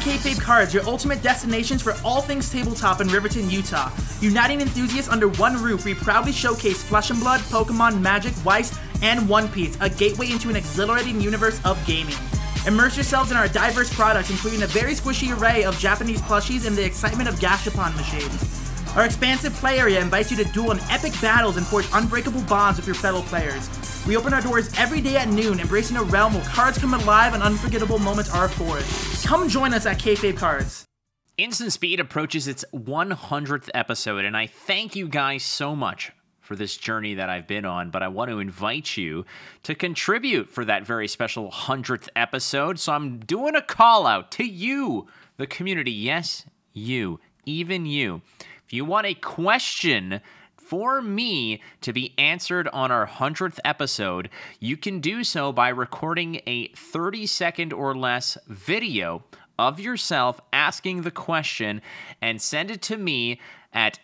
Kayfabe Cards, your ultimate destinations for all things tabletop in Riverton, Utah. Uniting enthusiasts under one roof, we proudly showcase Flesh and Blood, Pokemon, Magic, Weiss, and One Piece, a gateway into an exhilarating universe of gaming. Immerse yourselves in our diverse products, including a very squishy array of Japanese plushies and the excitement of Gashapon machines. Our expansive play area invites you to duel in epic battles and forge unbreakable bonds with your fellow players. We open our doors every day at noon, embracing a realm where cards come alive and unforgettable moments are forged. Come join us at Kayfabe Cards. Instant Speed approaches its 100th episode, and I thank you guys so much for this journey that I've been on, but I want to invite you to contribute for that very special 100th episode, so I'm doing a call out to you, the community. Yes, you, even you. If you want a question for me to be answered on our 100th episode, you can do so by recording a 30-second or less video of yourself asking the question and send it to me at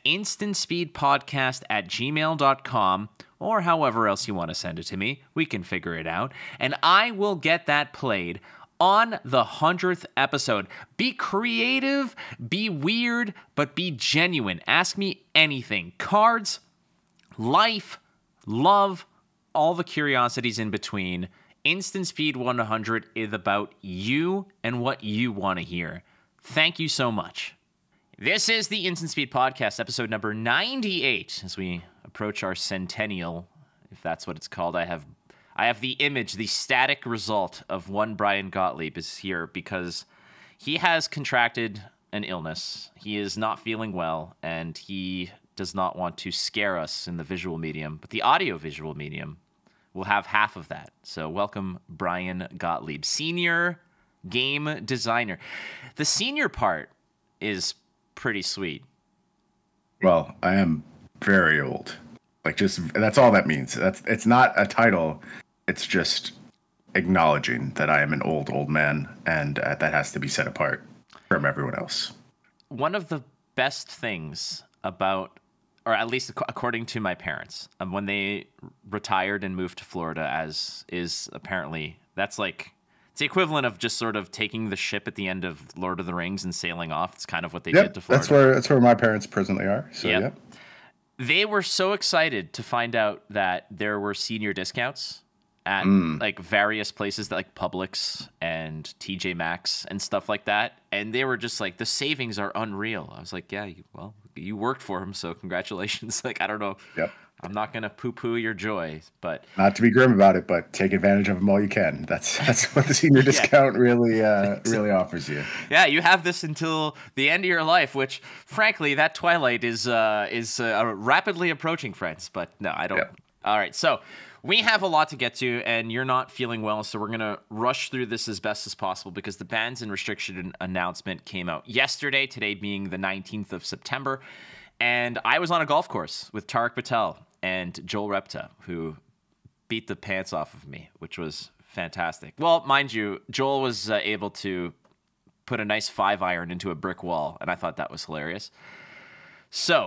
instantspeedpodcast@gmail.com, or however else you want to send it to me. We can figure it out, and I will get that played on the 100th episode. Be creative, be weird, but be genuine. Ask me anything. Cards, life, love, all the curiosities in between. Instant Speed 100 is about you and what you want to hear. Thank you so much. This is the Instant Speed Podcast, episode number 98. As we approach our centennial, if that's what it's called, I have the image, the static result of one Bryan Gottlieb is here because he has contracted an illness. He is not feeling well, and he does not want to scare us in the visual medium, but the audio-visual medium will have half of that. So welcome, Bryan Gottlieb, senior game designer. The senior part is pretty sweet. Well, I am very old. That's all that means. It's not a title. It's just acknowledging that I am an old man, and that has to be set apart from everyone else. One of the best things about, or at least according to my parents, when they retired and moved to Florida, as is apparently, that's like, it's the equivalent of just sort of taking the ship at the end of Lord of the Rings and sailing off. It's kind of what they did to Florida. That's where my parents presently are. So yep. They were so excited to find out that there were senior discounts at like various places like Publix and TJ Maxx and stuff like that. And they were just like, the savings are unreal. I was like, yeah, you worked for them, so congratulations. Like, I don't know. Yep. I'm not going to poo-poo your joy, but... Not to be grim about it, but take advantage of them all you can. That's what the senior discount really offers you. Yeah, you have this until the end of your life, which, frankly, that twilight is rapidly approaching, friends. But no, I don't... Yep. All right, so we have a lot to get to, and you're not feeling well, so we're going to rush through this as best as possible because the bans and restriction announcement came out yesterday, today being the 19th of September, and I was on a golf course with Tariq Patel and Joel Repta, who beat the pants off of me, which was fantastic. Well, mind you, Joel was able to put a nice 5-iron into a brick wall, and I thought that was hilarious. So,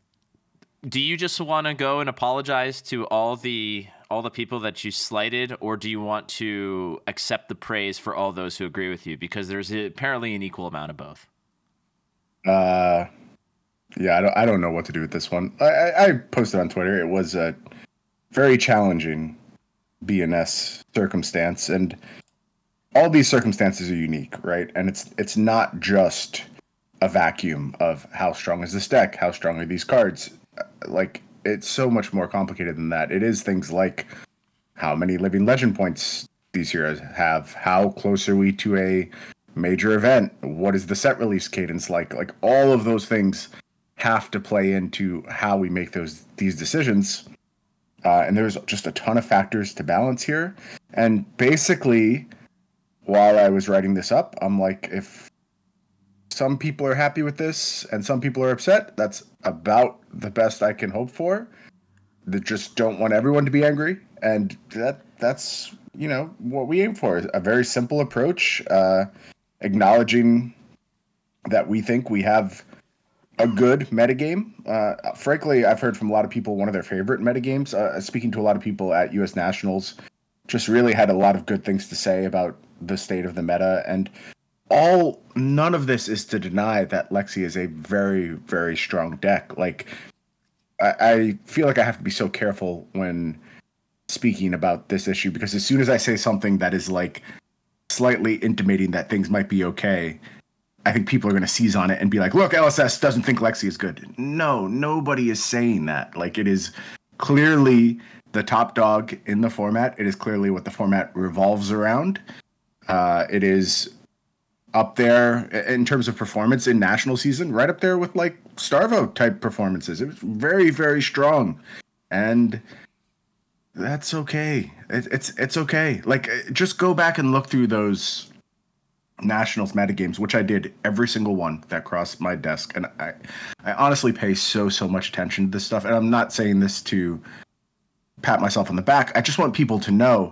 do you just want to go and apologize to all the people that you slighted, or do you want to accept the praise for all those who agree with you? Because there's apparently an equal amount of both. Yeah, I don't know what to do with this one. I posted on Twitter. It was a very challenging BNS circumstance, and all these circumstances are unique, right? And it's not just a vacuum of how strong is this deck, how strong are these cards. Like, it's so much more complicated than that. It is things like how many living legend points these heroes have, how close are we to a major event, what is the set release cadence like all of those things have to play into how we make these decisions. And there's just a ton of factors to balance here. And basically, while I was writing this up, I'm like, if some people are happy with this and some people are upset, that's about the best I can hope for. They just don't want everyone to be angry. And that's what we aim for. A very simple approach, acknowledging that we think we have a good metagame. Frankly, I've heard from a lot of people one of their favorite metagames. Speaking to a lot of people at US Nationals, just really had a lot of good things to say about the state of the meta. And none of this is to deny that Lexi is a very, very strong deck. Like, I feel like I have to be so careful when speaking about this issue, because as soon as I say something that is like slightly intimating that things might be okay, I think people are going to seize on it and be like, look, LSS doesn't think Lexi is good. No, nobody is saying that. Like, it is clearly the top dog in the format. It is clearly what the format revolves around. It is up there in terms of performance in national season, right up there with like Starvo type performances. It was very, very strong. And that's okay. It's okay. Like, just go back and look through those Nationals metagames, which I did every single one that crossed my desk. And I honestly pay so much attention to this stuff. And I'm not saying this to pat myself on the back. I just want people to know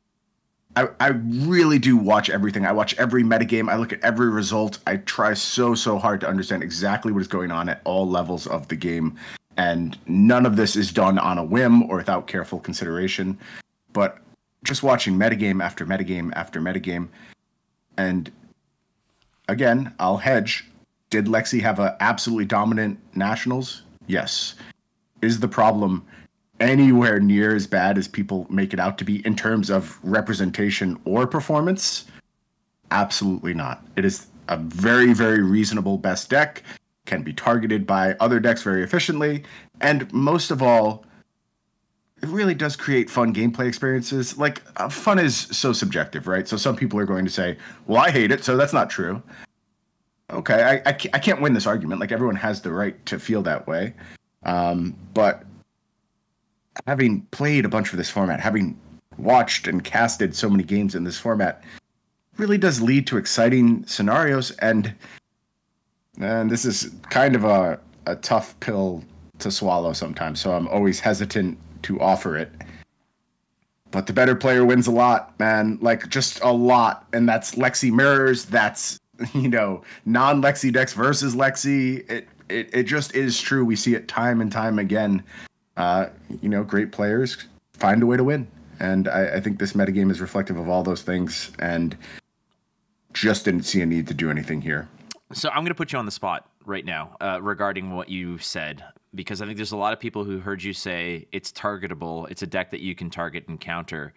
I really do watch everything. I watch every metagame. I look at every result. I try so hard to understand exactly what is going on at all levels of the game. And none of this is done on a whim or without careful consideration. But just watching metagame after metagame after metagame. And again, I'll hedge. Did Lexi have an absolutely dominant Nationals? Yes. Is the problem anywhere near as bad as people make it out to be in terms of representation or performance? Absolutely not. It is a very, very reasonable best deck, can be targeted by other decks very efficiently, and most of all, it really does create fun gameplay experiences. Like, fun is so subjective, right? So some people are going to say, well, I hate it, so that's not true. Okay, I can't win this argument. Like, everyone has the right to feel that way. But having played a bunch of this format, having watched and casted so many games in this format, really does lead to exciting scenarios. And this is kind of a tough pill to swallow sometimes, so I'm always hesitant to offer it. But the better player wins a lot, man. Like, just a lot. And that's Lexi mirrors. That's, non-Lexi decks versus Lexi. It just is true. We see it time and time again. Great players find a way to win. And I think this metagame is reflective of all those things, and just didn't see a need to do anything here. So I'm going to put you on the spot right now regarding what you said, because I think there's a lot of people who heard you say it's targetable. It's a deck that you can target and counter.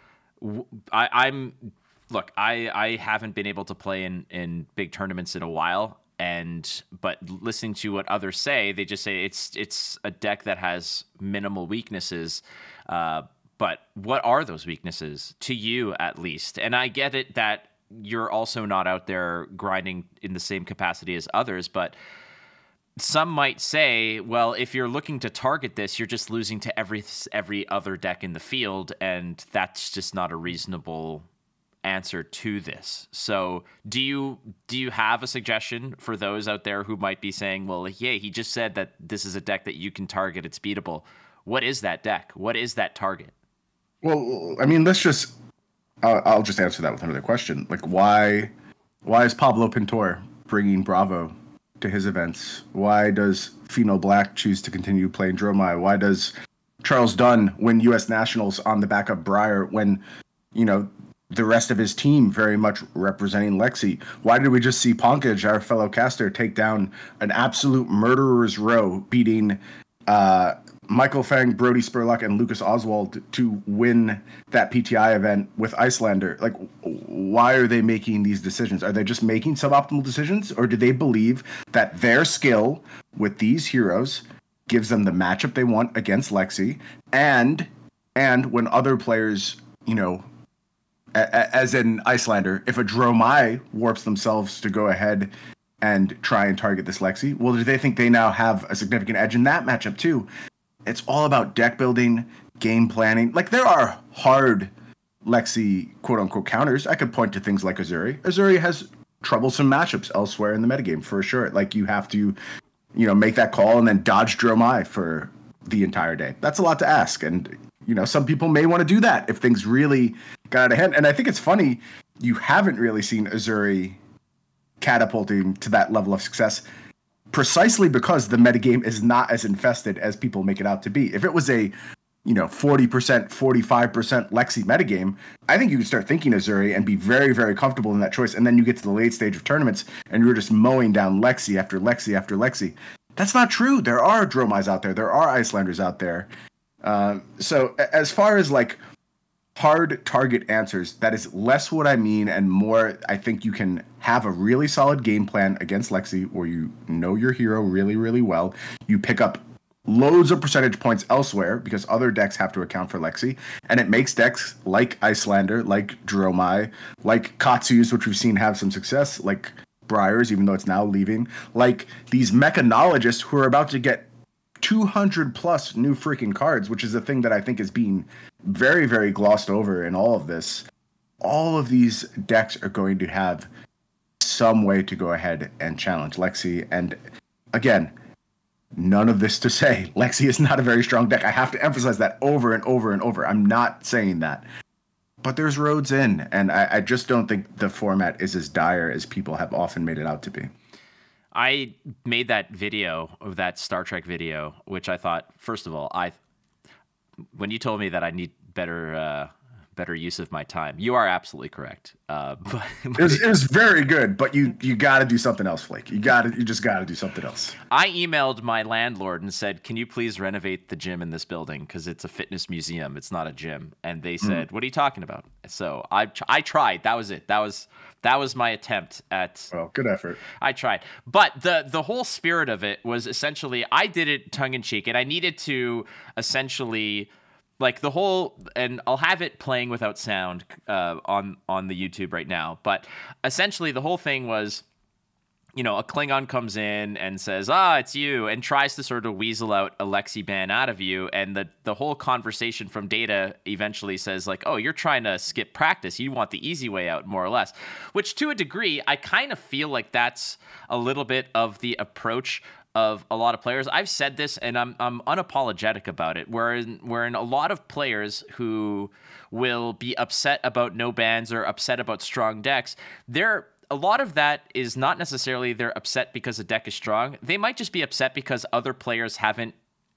I haven't been able to play in big tournaments in a while, but listening to what others say, they just say it's a deck that has minimal weaknesses. But what are those weaknesses to you, at least? And I get it that you're also not out there grinding in the same capacity as others, but some might say, well, if you're looking to target this, you're just losing to every other deck in the field, and that's just not a reasonable answer to this. So do you have a suggestion for those out there who might be saying, well, yeah, he just said that this is a deck that you can target, it's beatable. What is that deck? What is that target? Well, I mean, I'll just answer that with another question. Like, why is Pablo Pintor bringing Bravo to his events? Why does Fino Black choose to continue playing Dromai? Why does Charles Dunn win U.S. Nationals on the back of Breyer when, the rest of his team very much representing Lexi? Why did we just see Ponkage, our fellow caster, take down an absolute murderer's row, beating Michael Fang, Brody Spurlock, and Lucas Oswald to win that PTI event with Icelander? Like, why are they making these decisions? Are they just making suboptimal decisions, or do they believe that their skill with these heroes gives them the matchup they want against Lexi? And when other players, as in Icelander, if a Dromai warps themselves to go ahead and try and target this Lexi, well, do they think they now have a significant edge in that matchup too? It's all about deck building, game planning. Like, there are hard Lexi quote-unquote counters. I could point to things like Azuri. Azuri has troublesome matchups elsewhere in the metagame, for sure. Like, you have to, make that call and then dodge Dromai for the entire day. That's a lot to ask. And, some people may want to do that if things really got out of hand. And I think it's funny, you haven't really seen Azuri catapulting to that level of success, precisely because the metagame is not as infested as people make it out to be. If it was a 40%, 45% Lexi metagame, I think you can start thinking Azuri and be very, very comfortable in that choice. And then you get to the late stage of tournaments and you're just mowing down Lexi after Lexi after Lexi. That's not true. There are Dromais out there. There are Icelanders out there. So as far as like hard target answers, that is less what I mean and more I think you can have a really solid game plan against Lexi where you know your hero really, really well. You pick up loads of percentage points elsewhere because other decks have to account for Lexi, and it makes decks like Icelander, like Dromai, like Katsu's, which we've seen have some success, like Briars, even though it's now leaving, like these mechanologists who are about to get 200 plus new freaking cards, which is a thing that I think is being very, very glossed over in all of this. All of these decks are going to have some way to go ahead and challenge Lexi. And again, none of this to say Lexi is not a very strong deck. I have to emphasize that over and over and over. I'm not saying that. But there's roads in, and I just don't think the format is as dire as people have often made it out to be. I made that video, of that Star Trek video, which I thought, first of all, when you told me that I need better use of my time, you are absolutely correct. But it was very good, but you got to do something else, Flake. You just got to do something else. I emailed my landlord and said, "Can you please renovate the gym in this building because it's a fitness museum. It's not a gym." And they said, "What are you talking about?" So I tried. That was it. That was my attempt at. Well, good effort. I tried, but the whole spirit of it was essentially I did it tongue in cheek, and I needed to essentially. Like the whole, and I'll have it playing without sound on the YouTube right now. But essentially, the whole thing was, a Klingon comes in and says, it's you, and tries to sort of weasel out a Lexi ban out of you. And the whole conversation from Data eventually says, like, oh, you're trying to skip practice. You want the easy way out, more or less. Which, to a degree, I kind of feel like that's a little bit of the approach of a lot of players. I've said this, and I'm unapologetic about it, wherein a lot of players who will be upset about no bans or upset about strong decks, a lot of that is not necessarily they're upset because the deck is strong. They might just be upset because other players haven't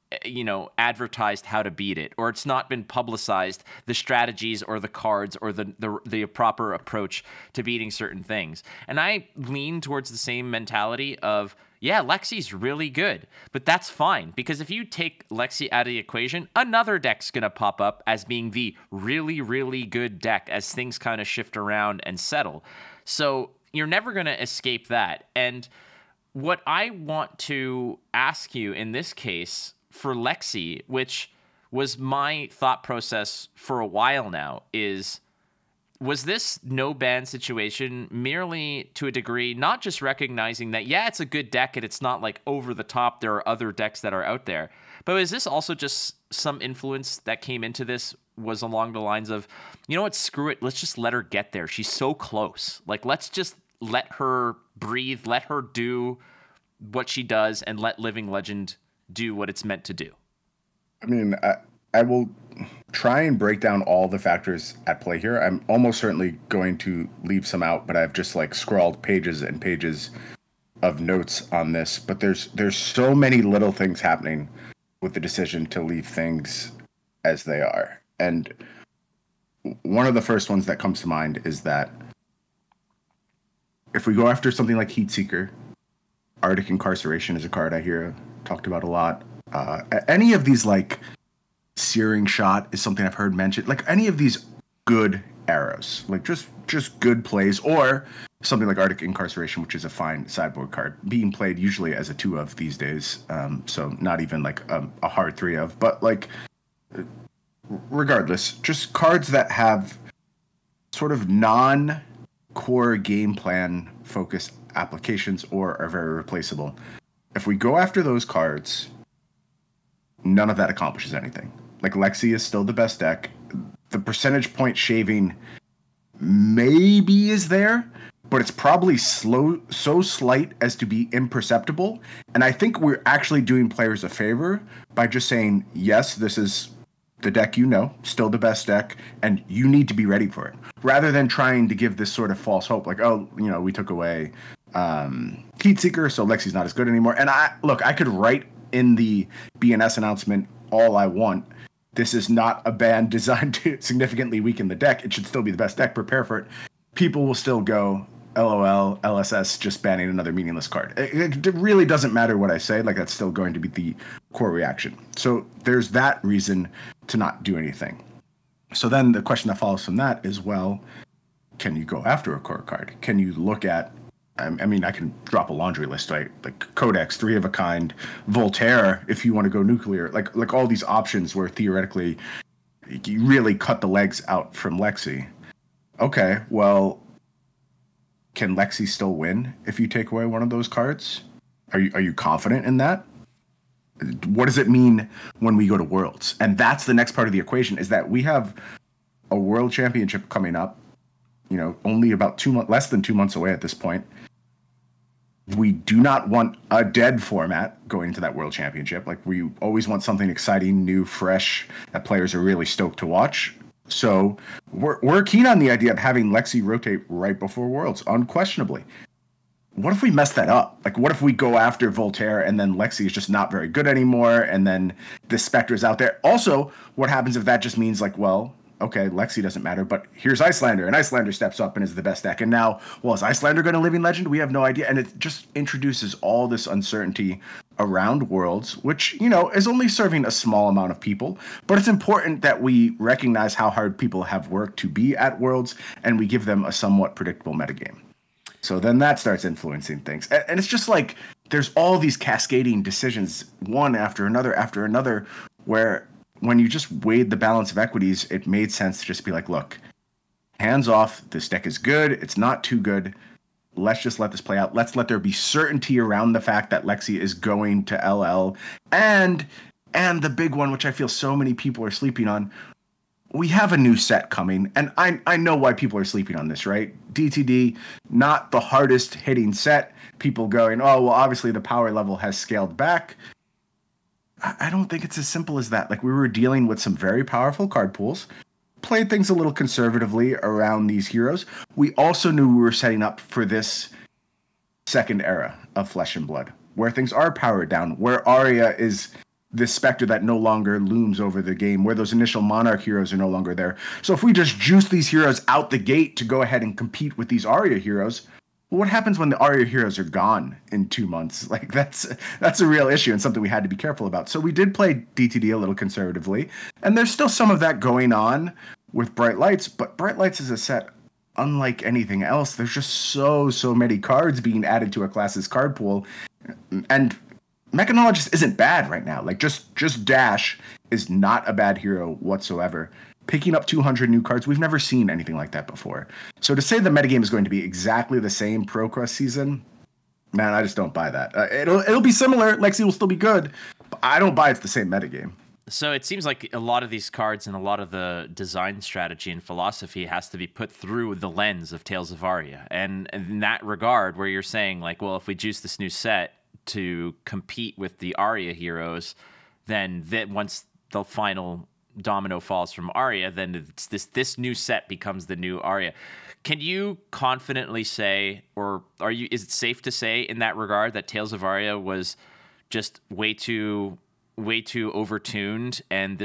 advertised how to beat it, or it's not been publicized, the strategies or the cards or the proper approach to beating certain things. And I lean towards the same mentality of, yeah, Lexi's really good, but that's fine, because if you take Lexi out of the equation, another deck's going to pop up as being the really, really good deck as things kind of shift around and settle. So you're never going to escape that. And what I want to ask you in this case for Lexi, which was my thought process for a while now, was this no ban situation merely to a degree, not just recognizing that, yeah, it's a good deck and it's not like over the top, there are other decks that are out there, but is this also just some influence that came into this was along the lines of, you know what, screw it, let's just let her get there. She's so close. Like, let's just let her breathe, let her do what she does, and let Living Legend do what it's meant to do. I mean, I will try and break down all the factors at play here. I'm almost certainly going to leave some out, but I've just like scrawled pages and pages of notes on this. But there's so many little things happening with the decision to leave things as they are. And one of the first ones that comes to mind is that if we go after something like Heatseeker, Arctic Incarceration is a card I hear talked about a lot. Any of these, like Searing Shot is something I've heard mentioned. Like any of these good arrows, like just good plays, or something like Arctic Incarceration, which is a fine sideboard card, being played usually as a 2 of these days. So not even like a hard 3 of, but like regardless, just cards that have sort of non-core game plan focused applications or are very replaceable. If we go after those cards, none of that accomplishes anything. Like Lexi is still the best deck. The percentage point shaving maybe is there, but it's probably so slight as to be imperceptible. And I think we're actually doing players a favor by just saying, yes, this is the deck still the best deck, and you need to be ready for it. Rather than trying to give this sort of false hope, like, oh, we took away Heatseeker, so Lexi's not as good anymore. And I could write in the BNS announcement all I want, this is not a ban designed to significantly weaken the deck. It should still be the best deck. Prepare for it. People will still go, LOL, LSS, just banning another meaningless card. It really doesn't matter what I say. Like, that's still going to be the core reaction. So there's that reason to not do anything. So then the question that follows from that is, well, can you go after a core card? Can you look at, I mean, I can drop a laundry list, right? Like Codex, 3 of a kind, Voltaire, if you want to go nuclear, like all these options where theoretically you really cut the legs out from Lexi. Okay, well, can Lexi still win if you take away one of those cards? Are you confident in that? What does it mean when we go to Worlds? And that's the next part of the equation, is that we have a World Championship coming up, you know, only about less than 2 months away at this point. We do not want a dead format going into that World Championship. Like, we always want something exciting, new, fresh, that players are really stoked to watch. So we're keen on the idea of having Lexi rotate right before Worlds, unquestionably. What if we mess that up? Like, what if we go after Voltaire and then Lexi is just not very good anymore, and then the Spectre's out there? Also, what happens if that just means, like, well, okay, Lexi doesn't matter, but here's Icelander, and Icelander steps up and is the best deck. And now, well, is Icelander going to Living Legend? We have no idea. And it just introduces all this uncertainty around Worlds, which, you know, is only serving a small amount of people. But it's important that we recognize how hard people have worked to be at Worlds, and we give them a somewhat predictable metagame. So then that starts influencing things. And it's just like, there's all these cascading decisions, one after another, where when you just weighed the balance of equities, it made sense to just be like, look, hands off, this deck is good, it's not too good, let's just let this play out. Let's let there be certainty around the fact that Lexi is going to LL. And the big one, which I feel so many people are sleeping on, we have a new set coming, and I know why people are sleeping on this, right? DTD, not the hardest hitting set. People going, oh, well, obviously the power level has scaled back. I don't think it's as simple as that. Like, we were dealing with some very powerful card pools, played things a little conservatively around these heroes. We also knew we were setting up for this second era of Flesh and Blood, where things are powered down, where Aria is this specter that no longer looms over the game, where those initial Monarch heroes are no longer there. So if we just juice these heroes out the gate to go ahead and compete with these Aria heroes, well, what happens when the Aria heroes are gone in 2 months? Like, that's a real issue and something we had to be careful about. So we did play DTD a little conservatively, and there's still some of that going on with Bright Lights, but Bright Lights is a set unlike anything else. There's just so many cards being added to a class's card pool, and Mechanologist isn't bad right now. Like, just Dash is not a bad hero whatsoever. Picking up 200 new cards, we've never seen anything like that before. So to say the metagame is going to be exactly the same ProQuest season, man, I just don't buy that. It'll be similar. Lexi will still be good, but I don't buy it's the same metagame. So it seems like a lot of these cards and a lot of the design strategy and philosophy has to be put through the lens of Tales of Aria. And in that regard, where you're saying, like, well, if we juice this new set to compete with the Aria heroes, then once the final domino falls from Aria, then it's this new set becomes the new Aria. Can you confidently say, or is it safe to say in that regard that Tales of Aria was just way too overtuned, and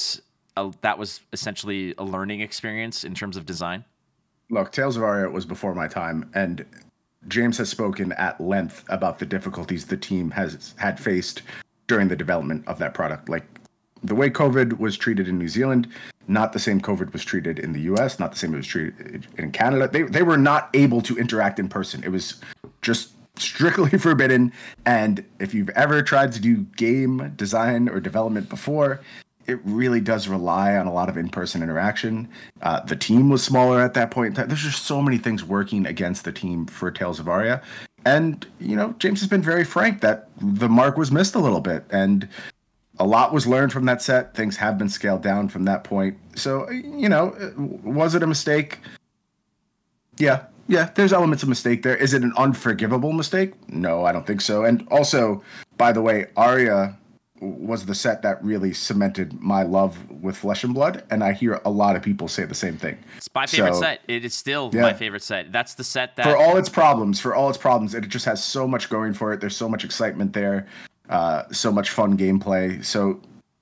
that was essentially a learning experience in terms of design? Look, Tales of Aria was before my time, and James has spoken at length about the difficulties the team had faced during the development of that product. Like, the way COVID was treated in New Zealand, not the same COVID was treated in the US, not the same it was treated in Canada. They were not able to interact in person. It was just strictly forbidden. And if you've ever tried to do game design or development before, it really does rely on a lot of in-person interaction. The team was smaller at that point. There's just so many things working against the team for Tales of Aria. And, you know, James has been very frank that the mark was missed a little bit. And a lot was learned from that set. Things have been scaled down from that point. So, you know, was it a mistake? Yeah, there's elements of mistake there. Is it an unforgivable mistake? No, I don't think so. And also, by the way, Aria was the set that really cemented my love with Flesh and Blood, and I hear a lot of people say the same thing. It's my favorite set. It is still my favorite set. That's the set that... For all its problems, it just has so much going for it. There's so much excitement there, so much fun gameplay. So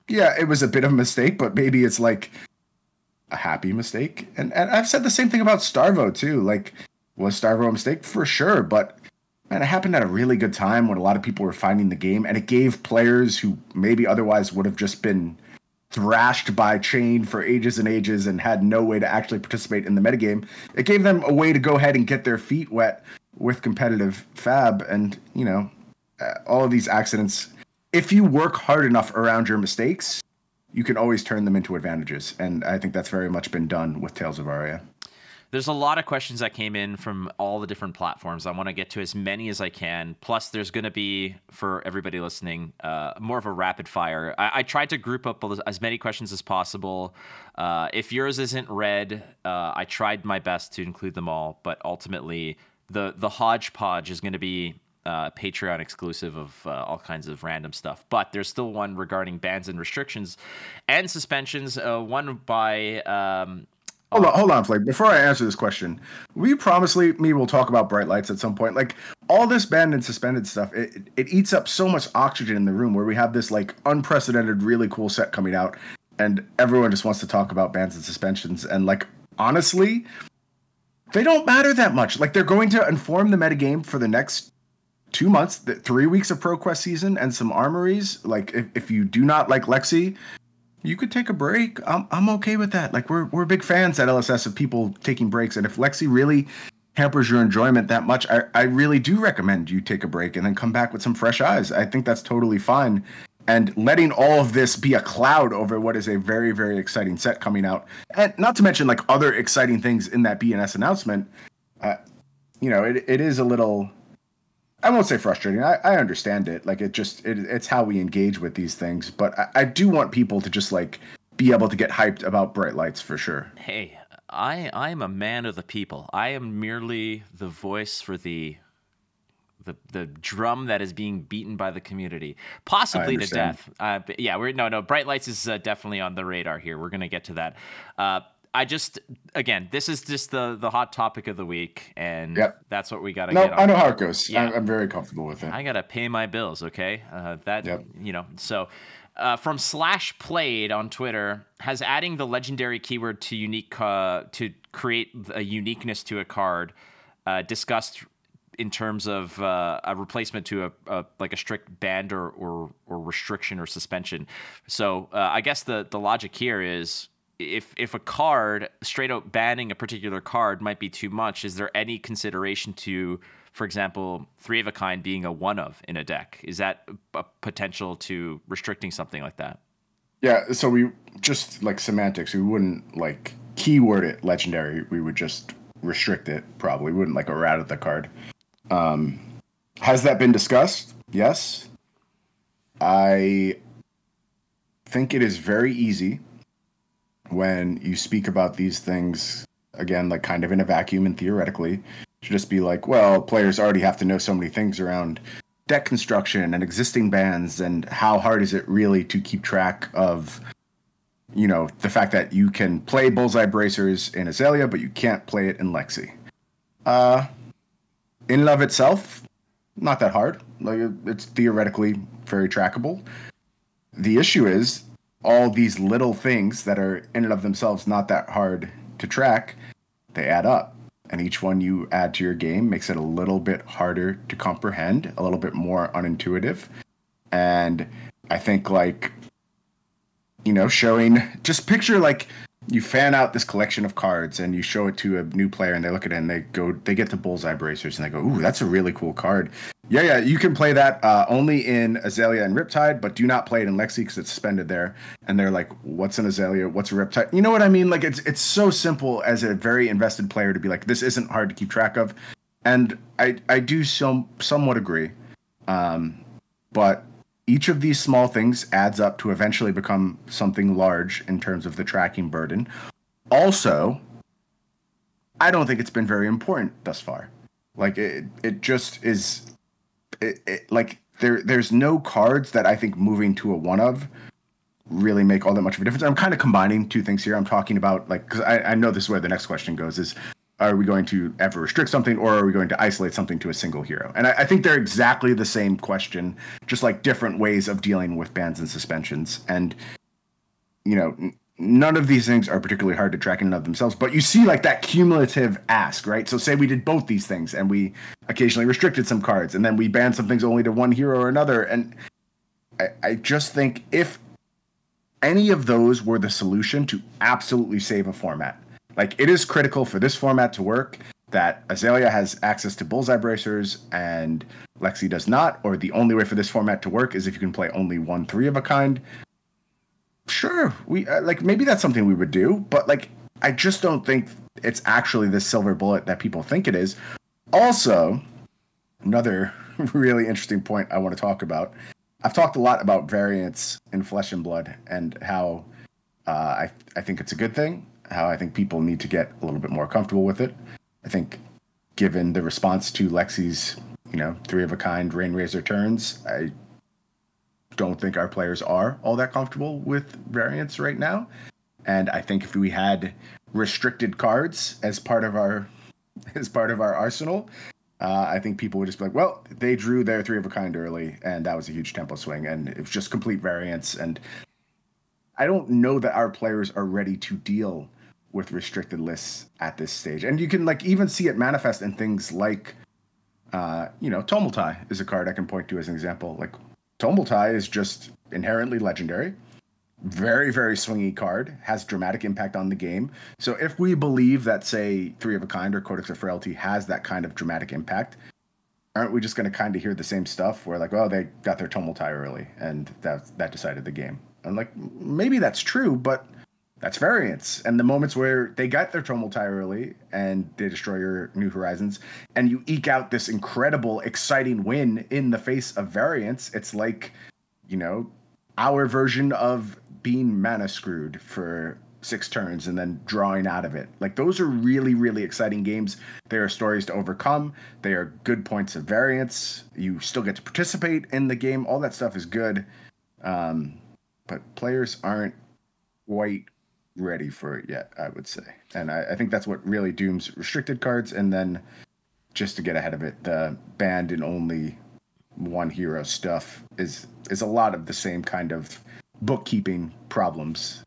yeah, it was a bit of a mistake, but maybe it's like a happy mistake. And I've said the same thing about Starvo too. Like, was Starvo a mistake? For sure, but man, it happened at a really good time when a lot of people were finding the game, and it gave players who maybe otherwise would have just been thrashed by Chain for ages and ages and had no way to actually participate in the metagame. It gave them a way to go ahead and get their feet wet with competitive Fab, and all of these accidents. If you work hard enough around your mistakes, you can always turn them into advantages, and I think that's very much been done with Tales of Aria. There's a lot of questions that came in from all the different platforms. I want to get to as many as I can. Plus, there's going to be, for everybody listening, more of a rapid fire. I tried to group up as many questions as possible. If yours isn't read, I tried my best to include them all, but ultimately, the hodgepodge is going to be Patreon exclusive of all kinds of random stuff. But there's still one regarding bans and restrictions and suspensions. One by... Hold on, Flake. Before I answer this question, will you promise me we'll talk about bright lights at some point? Like, all this banned and suspended stuff, it eats up so much oxygen in the room where we have this, like, unprecedented, really cool set coming out, and everyone just wants to talk about bans and suspensions. And, like, honestly, they don't matter that much. Like, they're going to inform the metagame for the next 2 months, 3 weeks of ProQuest season, and some armories. Like, if you do not like Lexi, you could take a break. I'm okay with that. Like, we're big fans at LSS of people taking breaks. And if Lexi really hampers your enjoyment that much, I really do recommend you take a break and then come back with some fresh eyes. I think that's totally fine. And letting all of this be a cloud over what is a very, very exciting set coming out. And not to mention, like, other exciting things in that BNS announcement. It is a little... I won't say frustrating. I understand it. Like, it's how we engage with these things. But I do want people to just, like, be able to get hyped about bright lights for sure. Hey, I'm a man of the people. I am merely the voice for the drum that is being beaten by the community, possibly to death. But yeah, no. Bright lights is definitely on the radar here. We're gonna get to that. This is just the hot topic of the week, and that's what we got to get on. I know how it goes. Yeah. I'm very comfortable with it. I got to pay my bills, okay? So from /played on Twitter, has adding the legendary keyword to unique to create a uniqueness to a card discussed in terms of a replacement to a strict ban or restriction or suspension. So I guess the logic here is, if a card, straight out banning a particular card might be too much, is there any consideration to, for example, 3 of a kind being a 1 of in a deck? Is that a potential to restricting something like that? Yeah, so we just, like, semantics, we wouldn't, like, keyword it legendary. We would just restrict it, probably. We wouldn't, like, errata the card. Has that been discussed? Yes. I think it is very easy when you speak about these things, again, like, kind of in a vacuum and theoretically, to just be like, well, players already have to know so many things around deck construction and existing bans, and how hard is it really to keep track of, the fact that you can play Bullseye Bracers in Azalea, but you can't play it in Lexi. In Love itself, not that hard. Like, it's theoretically very trackable. The issue is, all these little things that are in and of themselves not that hard to track, they add up. And each one you add to your game makes it a little bit harder to comprehend, a little bit more unintuitive. And I think, like, just picture, like, you fan out this collection of cards and you show it to a new player and they look at it and they get to Bullseye Bracers and they go, ooh, that's a really cool card. Yeah, you can play that only in Azalea and Riptide, but do not play it in Lexi because it's suspended there. And they're like, what's an Azalea? What's a Riptide? You know what I mean? Like, it's so simple as a very invested player to be like, this isn't hard to keep track of. And I do somewhat agree. But each of these small things adds up to eventually become something large in terms of the tracking burden. Also, I don't think it's been very important thus far. Like, it just is... like, there's no cards that I think moving to a 1 of really make all that much of a difference. I'm kind of combining two things here. I'm talking about, like, because I know this is where the next question goes, is are we going to ever restrict something, or are we going to isolate something to a single hero? And I think they're exactly the same question, just like different ways of dealing with bans and suspensions. And, you know, none of these things are particularly hard to track in and of themselves, but you see like that cumulative ask, right? So say we did both these things and we occasionally restricted some cards, and then we banned some things only to one hero or another. And I just think if any of those were the solution to absolutely save a format, like, it is critical for this format to work that Azalea has access to Bullseye Bracers and Lexi does not, or the only way for this format to work is if you can play only 1 3 of a kind. Sure, we like, maybe that's something we would do, but like, I just don't think it's actually the silver bullet that people think it is. Also, another really interesting point I want to talk about. I've talked a lot about variance in Flesh and Blood and how I think it's a good thing. How I think people need to get a little bit more comfortable with it. I think, given the response to Lexi's, 3 of a kind Rain Razor turns, I don't think our players are all that comfortable with variants right now. And I think if we had restricted cards as part of our arsenal, I think people would just be like, well, they drew their 3 of a kind early, and that was a huge tempo swing, and it was just complete variance. And I don't know that our players are ready to deal with restricted lists at this stage. And you can like even see it manifest in things like, Tumultai is a card I can point to as an example. Like, Tumultai is just inherently legendary, very, very swingy card, has dramatic impact on the game. So if we believe that, say, 3 of a kind or Codex of Frailty has that kind of dramatic impact, aren't we just going to kind of hear the same stuff where like, oh, they got their Tumultai early and that decided the game? And like, maybe that's true, but that's variance. And the moments where they got their Tumultai early and they destroy your New Horizons and you eke out this incredible, exciting win in the face of variance, it's like, our version of being mana screwed for 6 turns and then drawing out of it. Like, those are really, really exciting games. They are stories to overcome. They are good points of variance. You still get to participate in the game. All that stuff is good. But players aren't quite ready for it yet, I would say. And I think that's what really dooms restricted cards. And then, just to get ahead of it, the banned and only 1 hero stuff is a lot of the same kind of bookkeeping problems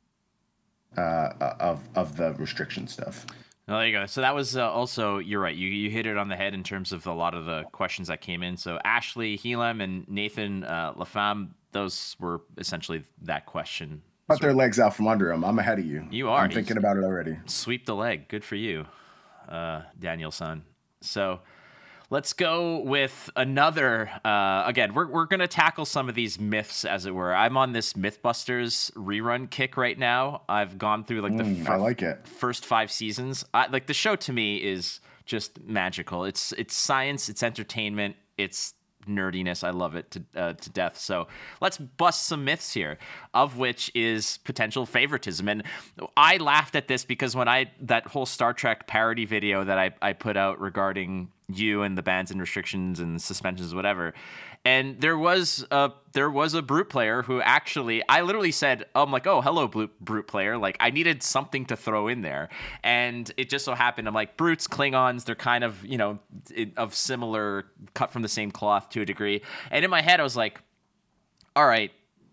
of the restriction stuff. Well, there you go. So that was also, you're right. You hit it on the head in terms of a lot of the questions that came in. So Ashley Helam and Nathan Lafam, those were essentially that question. Cut their legs out from under them. I'm ahead of you. You are. I'm thinking about it already. Sweep the leg. Good for you, Daniel-san. So let's go with another. Again, we're going to tackle some of these myths, as it were. I'm on this Mythbusters rerun kick right now. I've gone through like I like it. First 5 seasons. Like, the show to me is just magical. It's science. It's entertainment. It's nerdiness. I love it to death. So let's bust some myths here, of which is potential favoritism. And I laughed at this because when that whole Star Trek parody video that I put out regarding you and the bans and restrictions and suspensions, whatever. And there was a Brute player who actually, I literally said, I'm like, oh, hello, Brute player. Like, I needed something to throw in there. And it just so happened, I'm like, Brutes, Klingons, they're kind of, of similar, cut from the same cloth to a degree. And in my head, I was like, all right,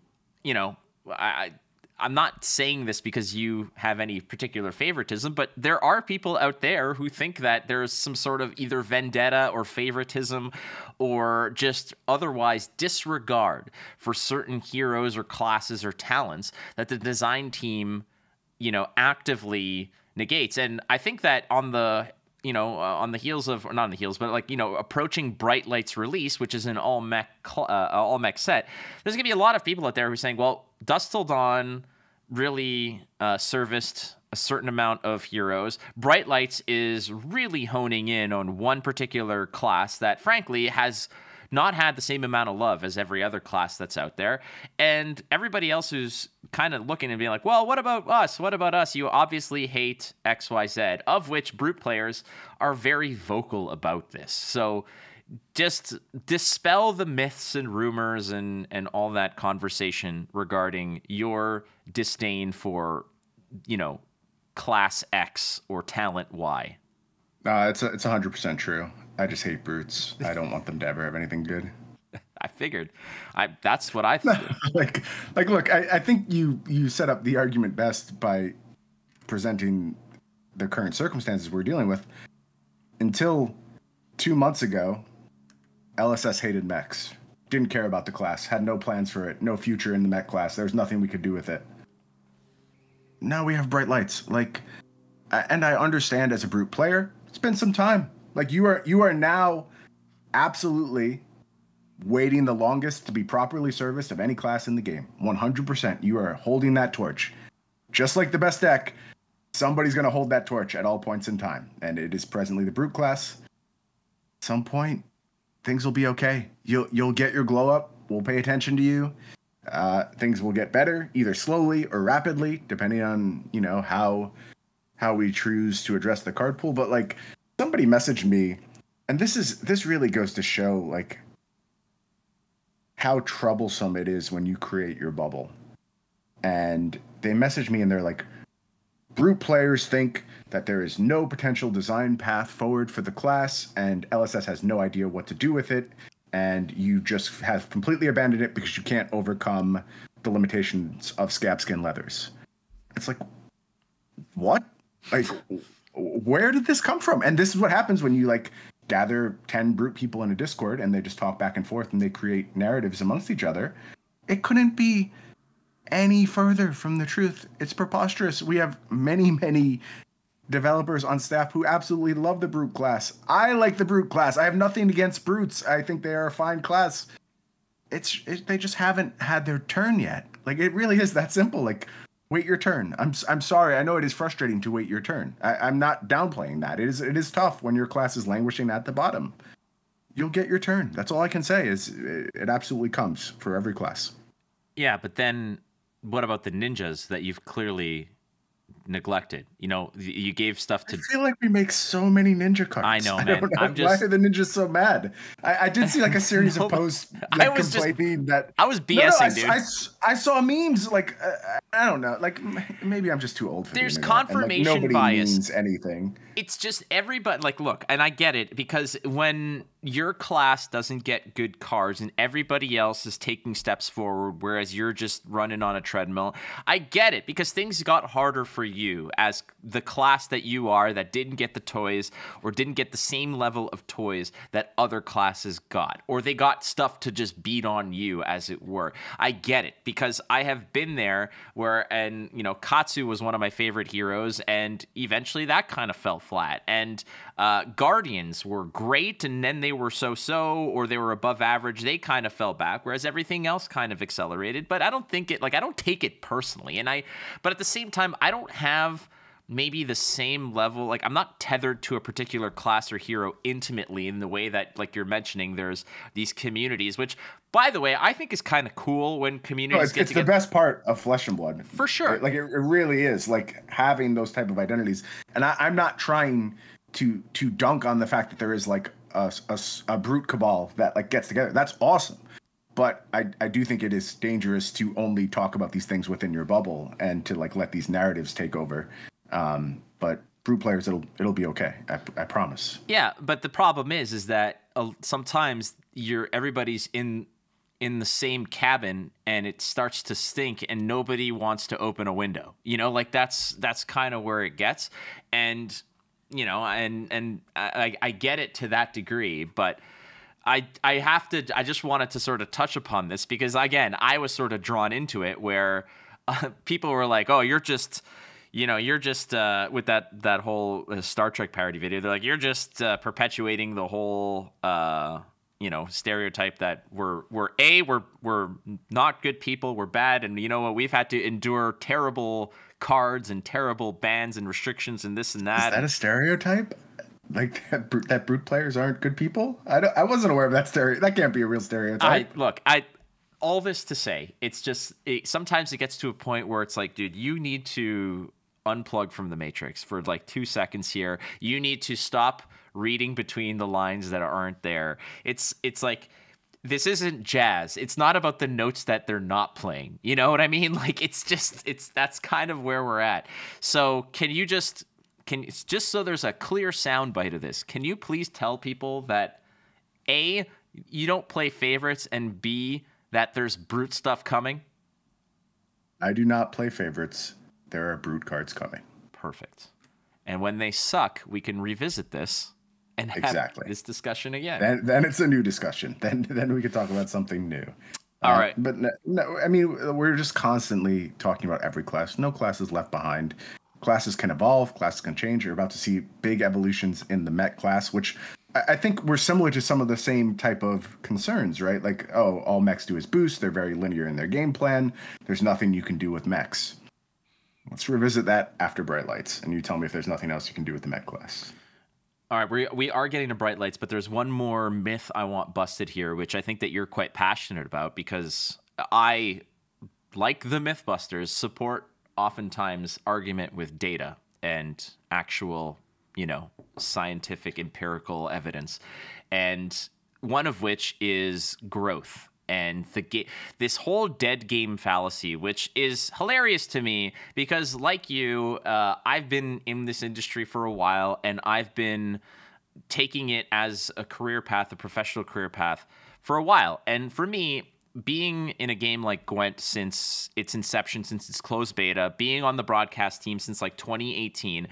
I'm not saying this because you have any particular favoritism, but there are people out there who think that there's some sort of either vendetta or favoritism or just otherwise disregard for certain heroes or classes or talents that the design team, actively negates. And I think that on the heels of, or not on the heels, but like, approaching Bright Light's release, which is an all mech set, there's gonna be a lot of people out there who are saying, well, Dusk Till Dawn really serviced a certain amount of heroes. Bright Lights is really honing in on one particular class that, frankly, has not had the same amount of love as every other class that's out there. And everybody else who's kind of looking and being like, well, what about us? What about us? You obviously hate XYZ, of which Brute players are very vocal about this. So just dispel the myths and rumors and all that conversation regarding your disdain for, class X or talent Y. It's 100% true. I just hate brutes. I don't want them to ever have anything good. I figured. That's what I thought. Look, I think you set up the argument best by presenting the current circumstances we're dealing with. Until 2 months ago, LSS hated mechs. Didn't care about the class. Had no plans for it. No future in the mech class. There's nothing we could do with it. Now we have bright lights. Like, and I understand as a brute player, it's been some time. Like, you are now absolutely waiting the longest to be properly serviced of any class in the game. 100%. You are holding that torch. Just like the best deck, somebody's going to hold that torch at all points in time. And it is presently the brute class. At some point, things will be okay. You'll get your glow up. We'll pay attention to you. Things will get better, either slowly or rapidly, depending on, you know, how we choose to address the card pool. But like, somebody messaged me, and this really goes to show like how troublesome it is when you create your bubble. And they messaged me and they're like, brute players think that there is no potential design path forward for the class, and LSS has no idea what to do with it, and you just have completely abandoned it because you can't overcome the limitations of scab skin leathers. It's like, what? Like, where did this come from? And this is what happens when you like gather 10 brute people in a Discord and they just talk back and forth and they create narratives amongst each other. It couldn't be any further from the truth. It's preposterous. We have many developers on staff who absolutely love the brute class. I like the brute class. I have nothing against brutes. I think they are a fine class. They just haven't had their turn yet. Like, it really is that simple. Like, wait your turn. I'm sorry. I know it is frustrating to wait your turn. I'm not downplaying that. It is tough when your class is languishing at the bottom. You'll get your turn. That's all I can say. Is it absolutely comes for every class. Yeah, but then what about the ninjas that you've clearly neglected? You know, you gave stuff to... I feel like we make so many ninja cards. I know, man. Why are the ninjas so mad? I did see like a series of posts like, complaining that... I was BSing, dude. I saw memes like, I don't know, like maybe I'm just too old for There's the internet, confirmation and, like, nobody bias. means anything. It's just everybody, like, look, and I get it, because when your class doesn't get good cards and everybody else is taking steps forward, whereas you're just running on a treadmill, I get it, because things got harder for you as the class that you are that didn't get the toys or didn't get the same level of toys that other classes got, or they got stuff to just beat on you, as it were. I get it, because I have been there where, and, you know, Katsu was one of my favorite heroes, and eventually that kind of fell flat. And Guardians were great, and then they were so-so, or they were above average. They kind of fell back, whereas everything else kind of accelerated. But I don't think it, like, I don't take it personally. But at the same time, I don't have maybe the same level, like, I'm not tethered to a particular class or hero intimately in the way that, like you're mentioning, there's these communities, which, by the way, I think is kind of cool when communities it's the best part of Flesh and Blood. For sure. Like, it really is, like, having those type of identities. And I'm not trying to dunk on the fact that there is, like, a brute cabal that, like, gets together. That's awesome. But I do think it is dangerous to only talk about these things within your bubble and to, like, let these narratives take over. But brute players, it'll be okay. I promise. Yeah, but the problem is that sometimes everybody's in the same cabin and it starts to stink and nobody wants to open a window. You know, like that's kind of where it gets. And, you know, and I get it to that degree, but I just wanted to sort of touch upon this because, again, I was sort of drawn into it where people were like, oh, you're just with that whole Star Trek parody video. They're like, you're just perpetuating the whole, stereotype that we're not good people, we're bad, and you know what? We've had to endure terrible cards and terrible bans and restrictions and this and that. Is that a stereotype? Like that brute players aren't good people? I wasn't aware of that stereotype. That can't be a real stereotype. All this to say, it's just sometimes it gets to a point where it's like, dude, you need to unplug from the Matrix for like 2 seconds here. You need to stop reading between the lines that aren't there. It's like, this isn't jazz. It's not about the notes that they're not playing. You know what I mean? Like, that's kind of where we're at. So can you just just so there's a clear soundbite of this, can you please tell people that A, you don't play favorites, and B, that there's brute stuff coming? I do not play favorites. There are brute cards coming. Perfect. And when they suck, we can revisit this and have this discussion again. Then it's a new discussion. Then we could talk about something new. All right. But no, I mean, we're just constantly talking about every class. No class is left behind. Classes can evolve. Classes can change. You're about to see big evolutions in the mech class, which I think we're similar to some of the same type of concerns, right? Like, oh, all mechs do is boost. They're very linear in their game plan. There's nothing you can do with mechs. Let's revisit that after Bright Lights, and you tell me if there's nothing else you can do with the mech class. All right, we are getting to Bright Lights, but there's one more myth I want busted here, which I think that you're quite passionate about, because I, like the Mythbusters, support oftentimes argument with data and actual, scientific empirical evidence, and one of which is growth. And this whole dead game fallacy, which is hilarious to me because, like you, I've been in this industry for a while, and I've been taking it as a career path, a professional career path, for a while. And for me, being in a game like Gwent since its inception, since its closed beta, being on the broadcast team since like 2018,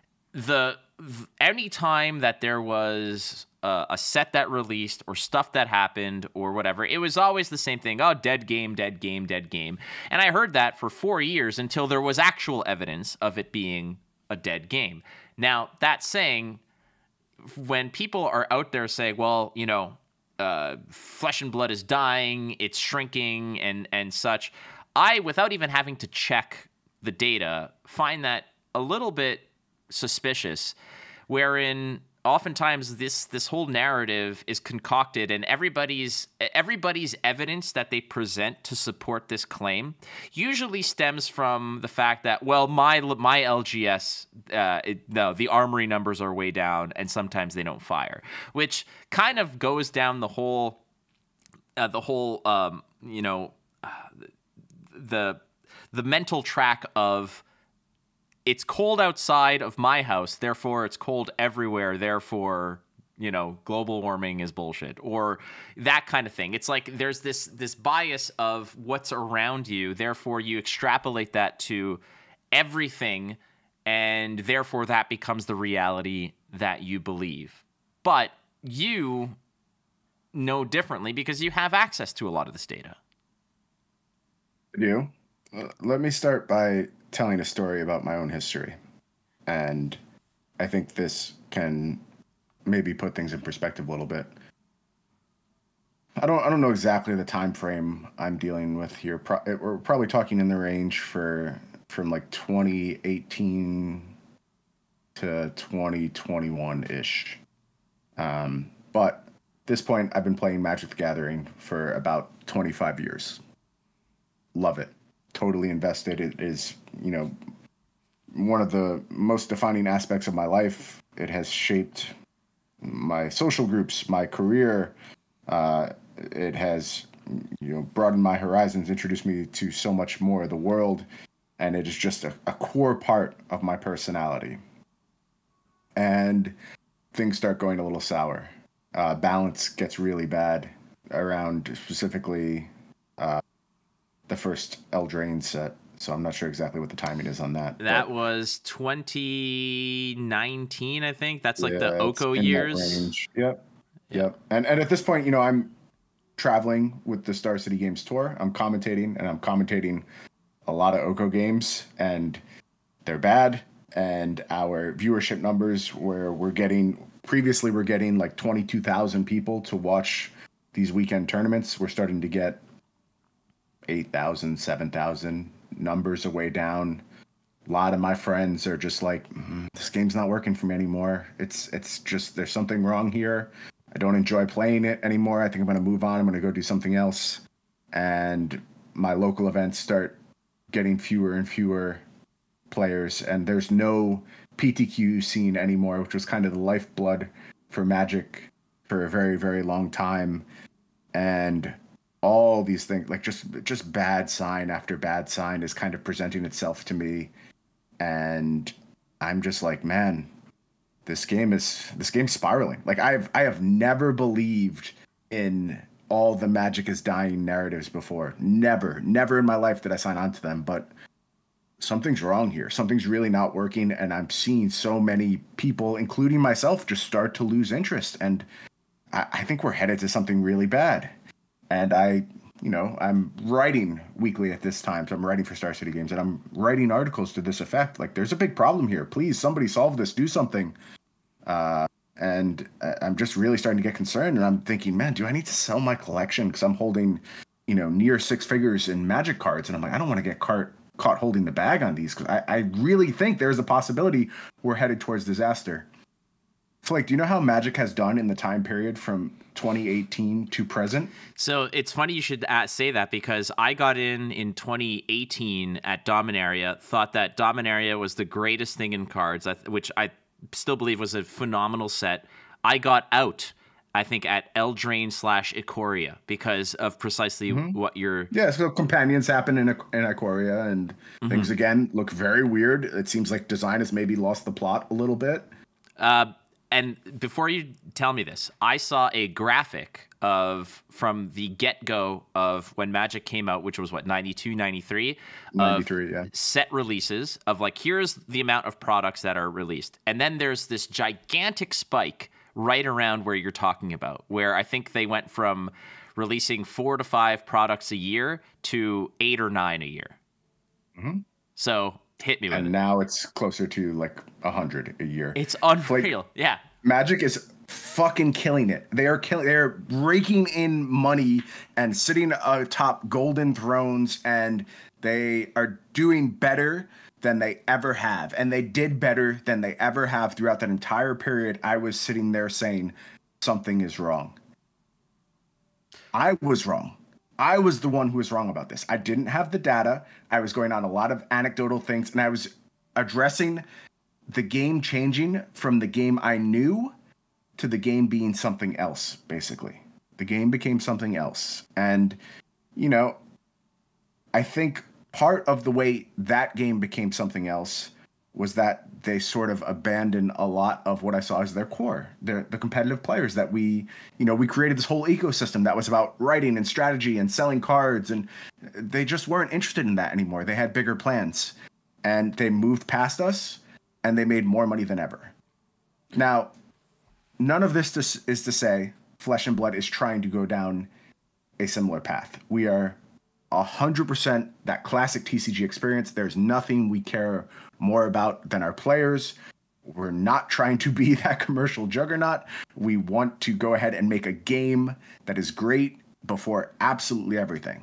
any time that there was a set that released or stuff that happened or whatever, it was always the same thing. Oh, dead game, dead game, dead game. And I heard that for 4 years until there was actual evidence of it being a dead game. Now, that saying, when people are out there saying, well, Flesh and Blood is dying, it's shrinking and such, I, without even having to check the data, find that a little bit suspicious, wherein oftentimes this whole narrative is concocted, and everybody's evidence that they present to support this claim usually stems from the fact that, well, my LGS, the armory numbers are way down, and sometimes they don't fire, which kind of goes down the mental track of, it's cold outside of my house, therefore it's cold everywhere, therefore, global warming is bullshit, or that kind of thing. It's like there's this bias of what's around you, therefore you extrapolate that to everything, and therefore that becomes the reality that you believe. But you know differently because you have access to a lot of this data. I do. Let me start by telling a story about my own history, and I think this can maybe put things in perspective a little bit. I don't know exactly the time frame I'm dealing with here. We're probably talking in the range from like 2018 to 2021 ish. But at this point, I've been playing Magic the Gathering for about 25 years. Love it. Totally invested. It is, one of the most defining aspects of my life. It has shaped my social groups, my career. It has, broadened my horizons, introduced me to so much more of the world, and it is just a core part of my personality. And things start going a little sour. Balance gets really bad around specifically the first Eldraine set, so I'm not sure exactly what the timing is on that. That was 2019, I think. That's like the Oko years. Yep. And at this point, I'm traveling with the Star City Games tour. I'm commentating a lot of Oko games, and they're bad. And our viewership numbers, where we're getting like 22,000 people to watch these weekend tournaments, we're starting to get 8,000, 7,000, numbers are way down. A lot of my friends are just like, this game's not working for me anymore. It's just, there's something wrong here. I don't enjoy playing it anymore. I think I'm going to move on. I'm going to go do something else. And my local events start getting fewer and fewer players, and there's no PTQ scene anymore, which was kind of the lifeblood for Magic for a very, very long time. And all these things, like just bad sign after bad sign, is kind of presenting itself to me. And I'm just like, man, this game's spiraling. Like I have never believed in all the Magic is dying narratives before. Never in my life did I sign on to them, but something's wrong here. Something's really not working, and I'm seeing so many people, including myself, just start to lose interest. And I think we're headed to something really bad. And I'm writing weekly at this time, so I'm writing for Star City Games, and I'm writing articles to this effect. Like, there's a big problem here. Please, somebody solve this. Do something. And I'm just really starting to get concerned, and I'm thinking, man, do I need to sell my collection? Because I'm holding, near 6 figures in Magic cards, and I'm like, I don't want to get caught holding the bag on these, because I really think there's a possibility we're headed towards disaster. Flake, do you know how Magic has done in the time period from 2018 to present? So it's funny you should say that, because I got in 2018 at Dominaria, thought that Dominaria was the greatest thing in cards, which I still believe was a phenomenal set. I got out, I think, at Eldraine/Ikoria because of precisely what you're... Yeah, so companions happen in Ikoria, and things, again, look very weird. It seems like design has maybe lost the plot a little bit. And before you tell me this, I saw a graphic from the get-go of when Magic came out, which was, 92, 93? 93, yeah. Set releases of, here's the amount of products that are released. And then there's this gigantic spike right around where you're talking about, where I think they went from releasing 4 to 5 products a year to 8 or 9 a year. So hit me with it. And now it's closer to 100 a year. It's unreal. Yeah. Magic is fucking killing it. They're raking in money and sitting atop golden thrones, and they are doing better than they ever have. And they did better than they ever have throughout that entire period. I was sitting there saying, something is wrong. I was wrong. I was the one who was wrong about this. I didn't have the data. I was going on a lot of anecdotal things, and I was addressing the game changing from the game I knew to the game being something else, basically. The game became something else. And, I think part of the way that game became something else was that they sort of abandoned a lot of what I saw as their core. The competitive players that we created this whole ecosystem that was about writing and strategy and selling cards, and they just weren't interested in that anymore. They had bigger plans, and they moved past us, and they made more money than ever. Now, none of this is to say Flesh and Blood is trying to go down a similar path. We are 100% that classic TCG experience. There's nothing we care more about than our players. We're not trying to be that commercial juggernaut. We want to go ahead and make a game that is great before absolutely everything.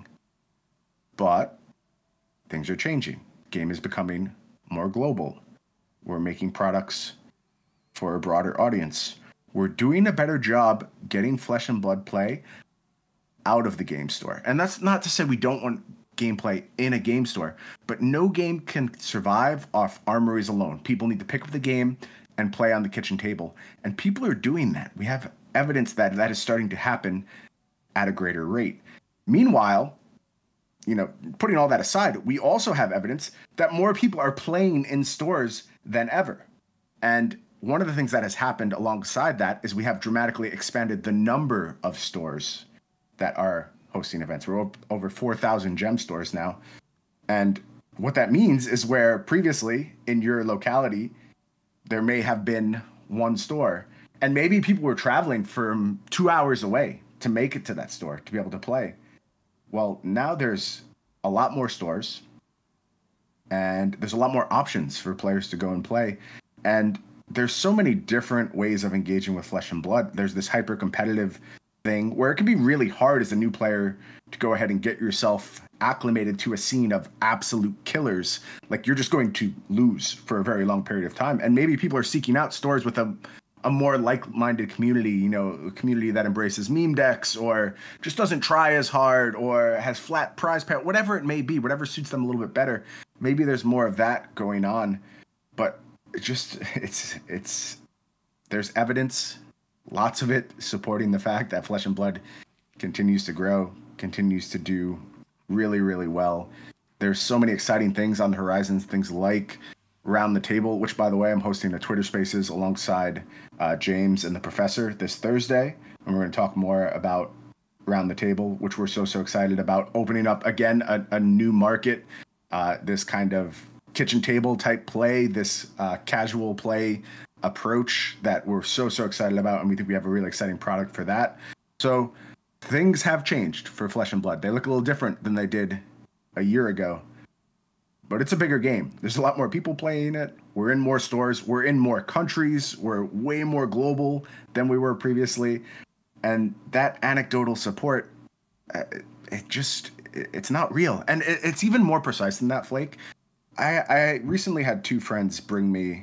But things are changing. Game is becoming more global. We're making products for a broader audience. We're doing a better job getting Flesh and Blood play out of the game store. And that's not to say we don't want gameplay in a game store, but no game can survive off armories alone. People need to pick up the game and play on the kitchen table. And people are doing that. We have evidence that that is starting to happen at a greater rate. Meanwhile, putting all that aside, we also have evidence that more people are playing in stores than ever. And one of the things that has happened alongside that is we have dramatically expanded the number of stores that are hosting events. We're over 4,000 gem stores now. And what that means is where previously in your locality, there may have been one store, and maybe people were traveling from 2 hours away to make it to that store to be able to play. Well, now there's a lot more stores, and there's a lot more options for players to go and play. And there's so many different ways of engaging with Flesh and Blood. There's this hyper competitive thing where it can be really hard as a new player to go ahead and get yourself acclimated to a scene of absolute killers. Like, you're just going to lose for a very long period of time. And maybe people are seeking out stores with a more like-minded community, a community that embraces meme decks or just doesn't try as hard or has flat prize payout, whatever it may be, whatever suits them a little bit better. Maybe there's more of that going on, but there's evidence, lots of it, supporting the fact that Flesh and Blood continues to grow, continues to do really, really well. There's so many exciting things on the horizons, things like Round the Table, which, by the way, I'm hosting a Twitter Spaces alongside James and the Professor this Thursday. And we're going to talk more about Round the Table, which we're so excited about, opening up, again, a new market, this kind of kitchen table type play, this casual play approach that we're so excited about. And we think we have a really exciting product for that. So things have changed for Flesh and Blood. They look a little different than they did a year ago. But it's a bigger game. There's a lot more people playing it. We're in more stores. We're in more countries. We're way more global than we were previously. And that anecdotal support, it's not real. And it's even more precise than that, Flake. I recently had two friends bring me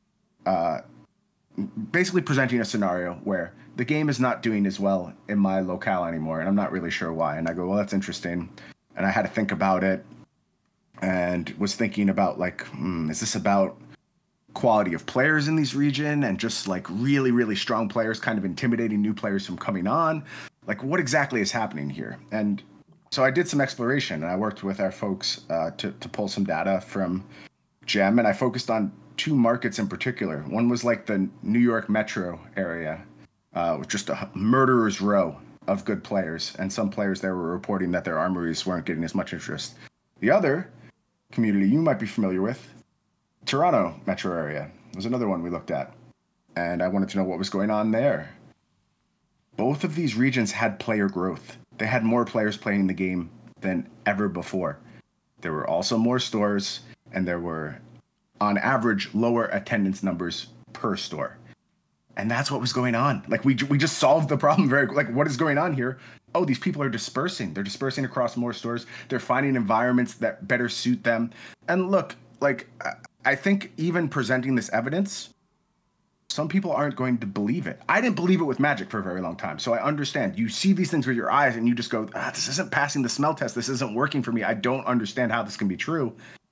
basically presenting a scenario where the game is not doing as well in my locale anymore. And I'm not really sure why. And I go, well, that's interesting. And I had to think about it. And was thinking about, like, is this about quality of players in these region and just, like, really strong players kind of intimidating new players from coming on? Like, what exactly is happening here? And so I did some exploration, and I worked with our folks to pull some data from GEM, and I focused on two markets in particular. One was, like, the New York metro area, with just a murderer's row of good players, and some players there were reporting that their armories weren't getting as much interest. The other community you might be familiar with, Toronto metro area, was another one we looked at. And I wanted to know what was going on there. Both of these regions had player growth. They had more players playing the game than ever before. There were also more stores, and there were, on average, lower attendance numbers per store. And that's what was going on. Like, we just solved the problem what is going on here? Oh, these people are dispersing. They're dispersing across more stores. They're finding environments that better suit them. And look, like, I think even presenting this evidence, some people aren't going to believe it. I didn't believe it with Magic for a very long time. So I understand. You see these things with your eyes and you just go, this isn't passing the smell test. This isn't working for me. I don't understand how this can be true.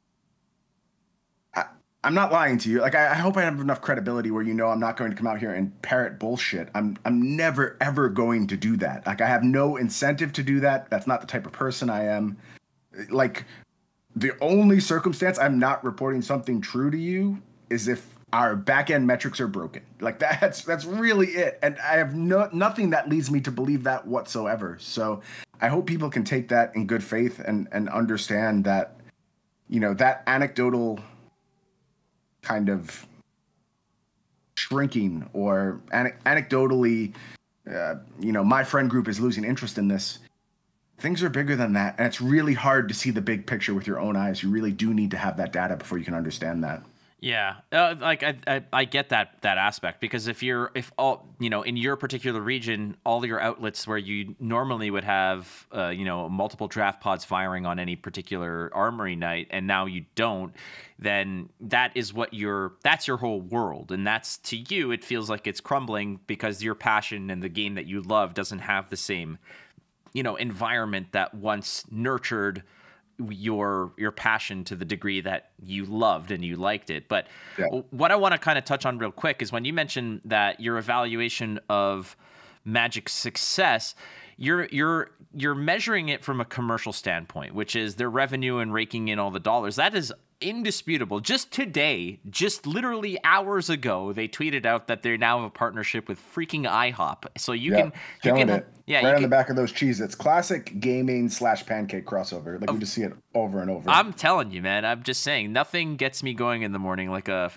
I'm not lying to you. Like, I hope I have enough credibility where I'm not going to come out here and parrot bullshit. I'm never, ever going to do that. Like, I have no incentive to do that. That's not the type of person I am. Like, the only circumstance I'm not reporting something true to you is if our back-end metrics are broken. Like, that's really it. And I have nothing that leads me to believe that whatsoever. So I hope people can take that in good faith and understand that, that anecdotal kind of shrinking or anecdotally, my friend group is losing interest in this. Things are bigger than that, and it's really hard to see the big picture with your own eyes. You really do need to have that data before you can understand that. Yeah, I get that aspect, because if all in your particular region, all your outlets where you normally would have multiple draft pods firing on any particular armory night, and now you don't, then that's your whole world, and that's, to you, it feels like it's crumbling because your passion and the game that you love doesn't have the same environment that once nurtured your passion to the degree that you loved and you liked it. But what I want to kind of touch on real quick is when you mentioned that your evaluation of Magic's success, you're measuring it from a commercial standpoint, which is their revenue and raking in all the dollars. That is indisputable. Just today, just literally hours ago, they tweeted out that they now have a partnership with freaking IHOP. So you can right on the back of those Cheez-Its. Classic gaming / pancake crossover. Like, we just see it over and over. I'm telling you, man. I'm just saying, nothing gets me going in the morning like a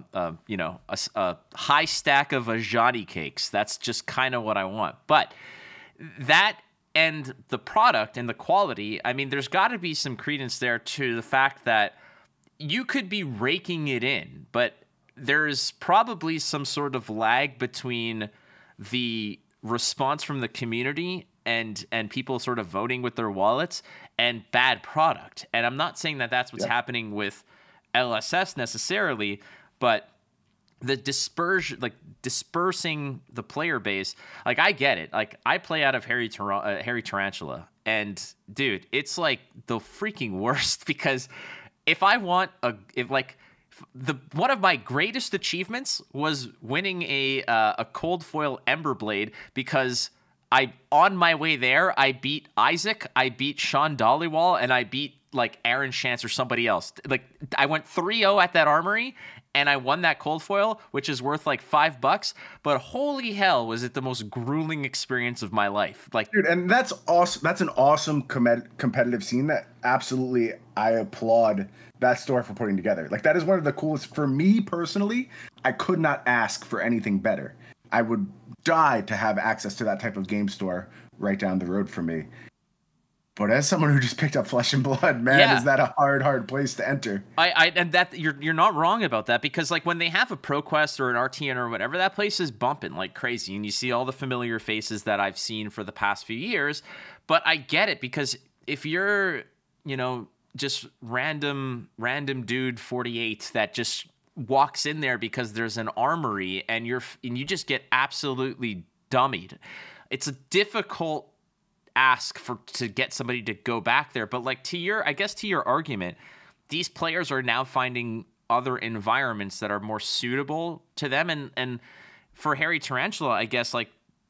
high stack of Ajani cakes. That's just kind of what I want. But that and the product and the quality, I mean, there's got to be some credence there to the fact that you could be raking it in, but there's probably some sort of lag between the response from the community and people sort of voting with their wallets and bad product. And I'm not saying that that's what's happening with LSS necessarily, but the dispersing the player base, like, I get it. Like, I play out of Harry Tarantula, and dude, it's like the freaking worst, because if I want one of my greatest achievements was winning a cold foil Ember Blade, because on my way there, I beat Isaac, I beat Sean Dollywall, and I beat like Aaron Chance or somebody else. Like I went 3-0 at that armory, and I won that cold foil, which is worth like $5. But holy hell, was it the most grueling experience of my life? Like, dude, and that's awesome. That's an awesome competitive scene that absolutely I applaud that store for putting together. Like that is one of the coolest for me personally. I could not ask for anything better. I would die to have access to that type of game store right down the road from me. But as someone who just picked up Flesh and Blood, man, is that a hard place to enter? And that you're not wrong about that, because like when they have a ProQuest or an RTN or whatever, that place is bumping like crazy, and you see all the familiar faces that I've seen for the past few years. But I get it, because if you're, just random dude 48 that just walks in there because there's an armory and you just get absolutely dummied, it's a difficult ask to get somebody to go back there. But like to your argument, these players are now finding other environments that are more suitable to them, and for Hairy Tarantula, I guess, like,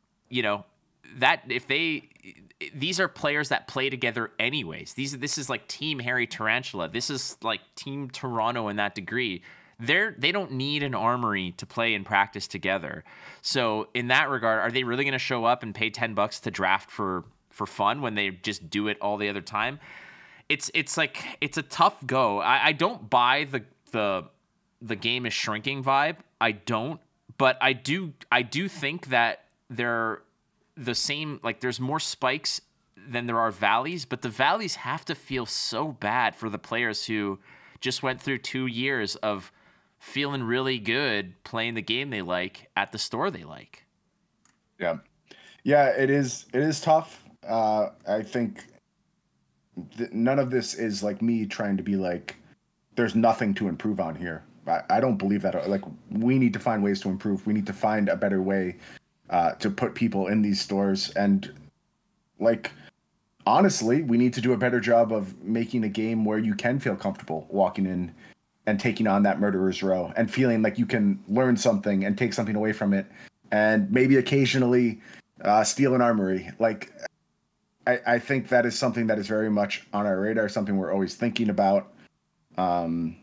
that these are players that play together anyways. This is like Team Hairy Tarantula. This is like Team Toronto in that degree. They don't need an armory to play and practice together. So in that regard, are they really going to show up and pay $10 to draft for fun when they just do it all the other time? It's a tough go. I don't buy the game is shrinking vibe. I don't, but I do think that they're the same. Like there's more spikes than there are valleys, but the valleys have to feel so bad for the players who just went through 2 years of feeling really good playing the game they like at the store they like. Yeah, it is tough. I think none of this is like me trying to be like, there's nothing to improve on here. I don't believe that. Like, we need to find ways to improve. We need to find a better way to put people in these stores. And like, honestly, we need to do a better job of making a game where you can feel comfortable walking in and taking on that murderer's row and feeling like you can learn something and take something away from it, and maybe occasionally steal an armory. Like, I think that is something that is very much on our radar, something we're always thinking about. And,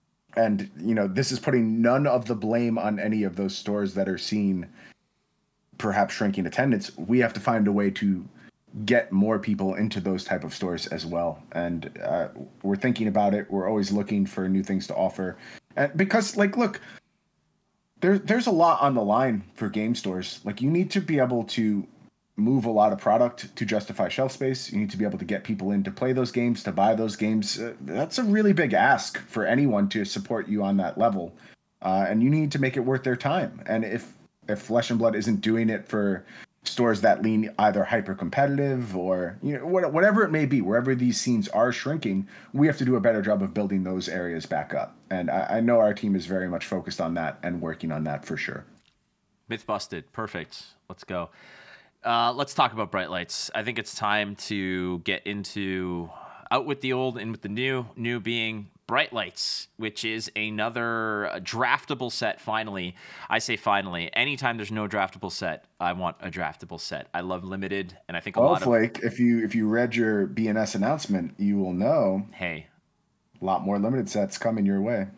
this is putting none of the blame on any of those stores that are seeing perhaps shrinking attendance. We have to find a way to get more people into those type of stores as well. And we're thinking about it. We're always looking for new things to offer. And because, like, look, there's a lot on the line for game stores. Like, you need to be able to move a lot of product to justify shelf space. You need to be able to get people in to play those games, to buy those games. That's a really big ask for anyone to support you on that level. And you need to make it worth their time. And if Flesh and Blood isn't doing it for stores that lean either hyper competitive or whatever it may be, wherever these scenes are shrinking, we have to do a better job of building those areas back up. And I know our team is very much focused on that and working on that for sure. Myth busted. Perfect. Let's go. Let's talk about Bright Lights. I think it's time to get into out with the old, in with the new. New being Bright Lights, which is another draftable set. Finally, I say finally. Anytime there's no draftable set, I want a draftable set. I love limited, and I think a lot of Flake, if you read your BNS announcement, you will know. Hey, a lot more limited sets coming your way.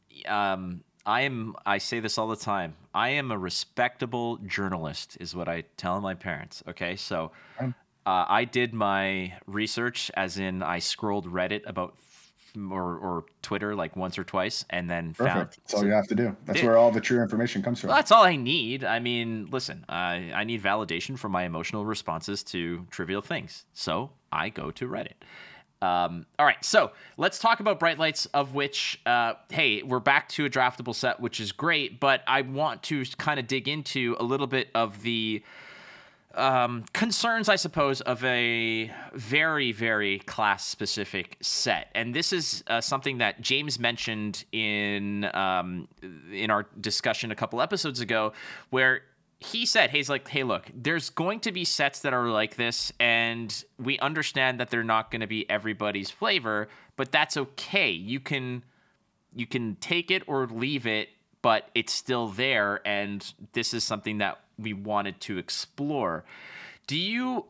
I say this all the time. I am a respectable journalist, is what I tell my parents. Okay, so I did my research, as in I scrolled Reddit about or Twitter like once or twice, and then found. That's all you have to do. That's where all the true information comes from. Well, that's all I need. I mean, listen, I need validation for my emotional responses to trivial things, so I go to Reddit. All right, so let's talk about Bright Lights, of which, hey, we're back to a draftable set, which is great, but I want to kind of dig into a little bit of the concerns, I suppose, of a very, very class-specific set. And this is something that James mentioned in our discussion a couple episodes ago, where he said, he's like, hey, look, there's going to be sets that are like this, and we understand that they're not going to be everybody's flavor, but that's okay. You can take it or leave it, but it's still there, and this is something that we wanted to explore. Do you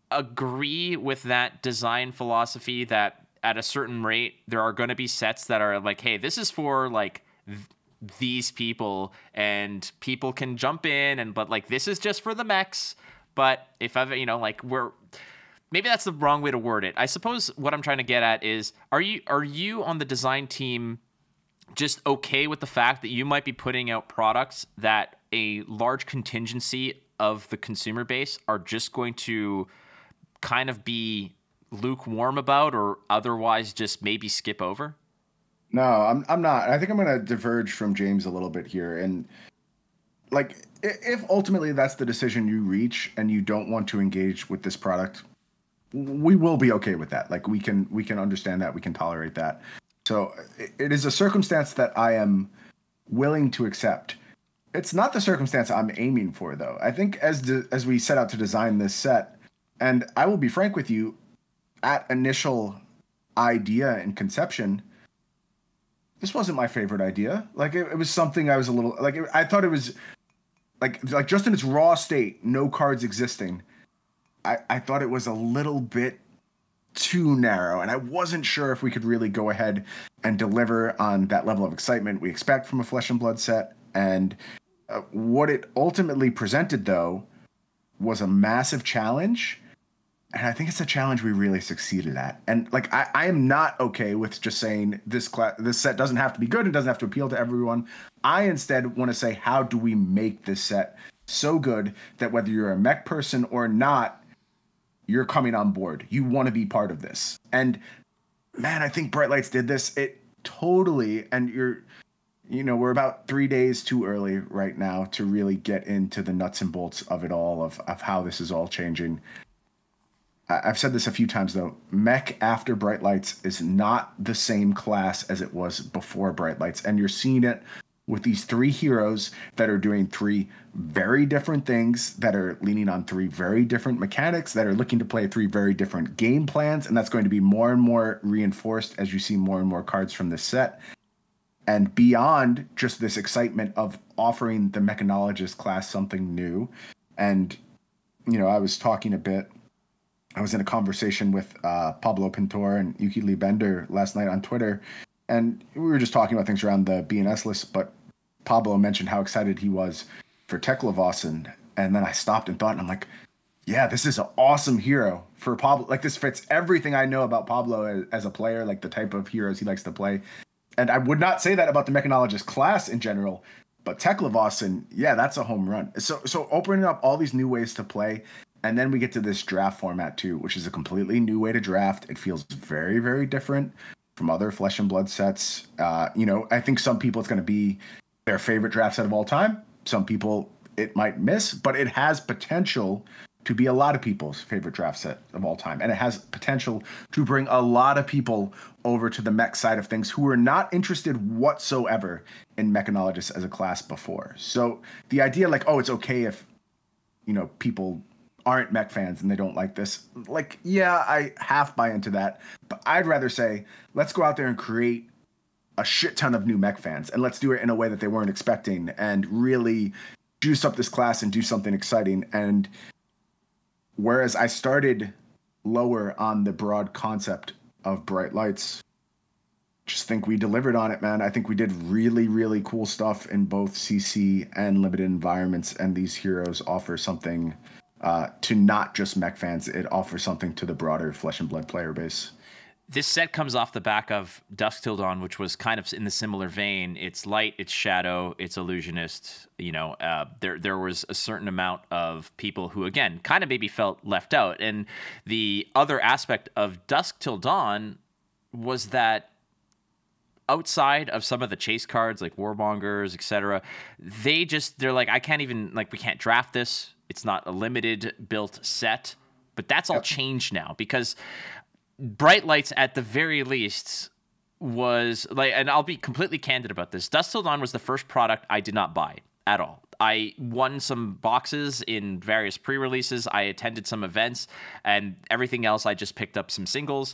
agree with that design philosophy that at a certain rate there are going to be sets that are like, hey, this is for like these people and people can jump in, and but like this is just for the mechs? But if I've, you know, like maybe that's the wrong way to word it. I suppose what I'm trying to get at is, are you on the design team just okay with the fact that you might be putting out products that a large contingency of the consumer base are just going to kind of be lukewarm about, or otherwise just maybe skip over? No, I'm not. I think I'm going to diverge from James a little bit here. And like, if ultimately that's the decision you reach and you don't want to engage with this product, we will be okay with that. Like, we can understand that, we can tolerate that. So it is a circumstance that I am willing to accept. It's not the circumstance I'm aiming for, though. I think as we set out to design this set, and I will be frank with you, at initial idea and conception, this wasn't my favorite idea. Like, it was something I was a little like. I thought it was like just in its raw state, no cards existing. I thought it was a little bit too narrow, and I wasn't sure if we could really go ahead and deliver on that level of excitement we expect from a Flesh and Blood set. And what it ultimately presented, though, was a massive challenge. And I think it's a challenge we really succeeded at. And like, I am not okay with just saying this set doesn't have to be good. It doesn't have to appeal to everyone. I instead want to say, how do we make this set so good that whether you're a mech person or not, you're coming on board. You want to be part of this. And man, I think Bright Lights did this. It totally, and we're about 3 days too early right now to really get into the nuts and bolts of it all, of how this is all changing. I've said this a few times, though. Mech after Bright Lights is not the same class as it was before Bright Lights. And you're seeing it with these 3 heroes that are doing 3 very different things, that are leaning on 3 very different mechanics, that are looking to play 3 very different game plans. And that's going to be more and more reinforced as you see more and more cards from this set. And beyond just this excitement of offering the mechanologist class something new. And, I was talking a bit. I was in a conversation with Pablo Pintor and Yuki Lee Bender last night on Twitter, and we were just talking about things around the BNS list, but Pablo mentioned how excited he was for Teklevossen, and then I stopped and thought, and I'm like, yeah, this is an awesome hero for Pablo. Like, this fits everything I know about Pablo as a player, like the type of heroes he likes to play. And I would not say that about the mechanologist class in general, but Teklevossen, yeah, that's a home run. So opening up all these new ways to play. And then we get to this draft format, too, which is a completely new way to draft. It feels very, very different from other Flesh and Blood sets. I think some people it's going to be their favorite draft set of all time. Some people it might miss, but it has potential to be a lot of people's favorite draft set of all time. And it has potential to bring a lot of people over to the mech side of things who were not interested whatsoever in mechanologists as a class before. So the idea, like, oh, it's okay if, people aren't mech fans and they don't like this. Like, yeah, I half buy into that, but I'd rather say, let's go out there and create a shit ton of new mech fans, and let's do it in a way that they weren't expecting, and really juice up this class and do something exciting. And whereas I started lower on the broad concept of Bright Lights, just think we delivered on it, man. I think we did really, really cool stuff in both CC and limited environments, and these heroes offer something to not just mech fans. It offers something to the broader Flesh and Blood player base. This set comes off the back of Dusk Till Dawn, which was kind of in the similar vein. It's light, it's shadow, it's illusionist. There was a certain amount of people who, again, kind of maybe felt left out. And the other aspect of Dusk Till Dawn was that outside of some of the chase cards like Warmongers, etc., they're like, I can't even, like, we can't draft this. It's not a limited built set, but that's all changed now, because Bright Lights, at the very least, was like, and I'll be completely candid about this, Dusk Till Dawn was the first product I did not buy at all. I won some boxes in various pre-releases. I attended some events, and everything else I just picked up some singles.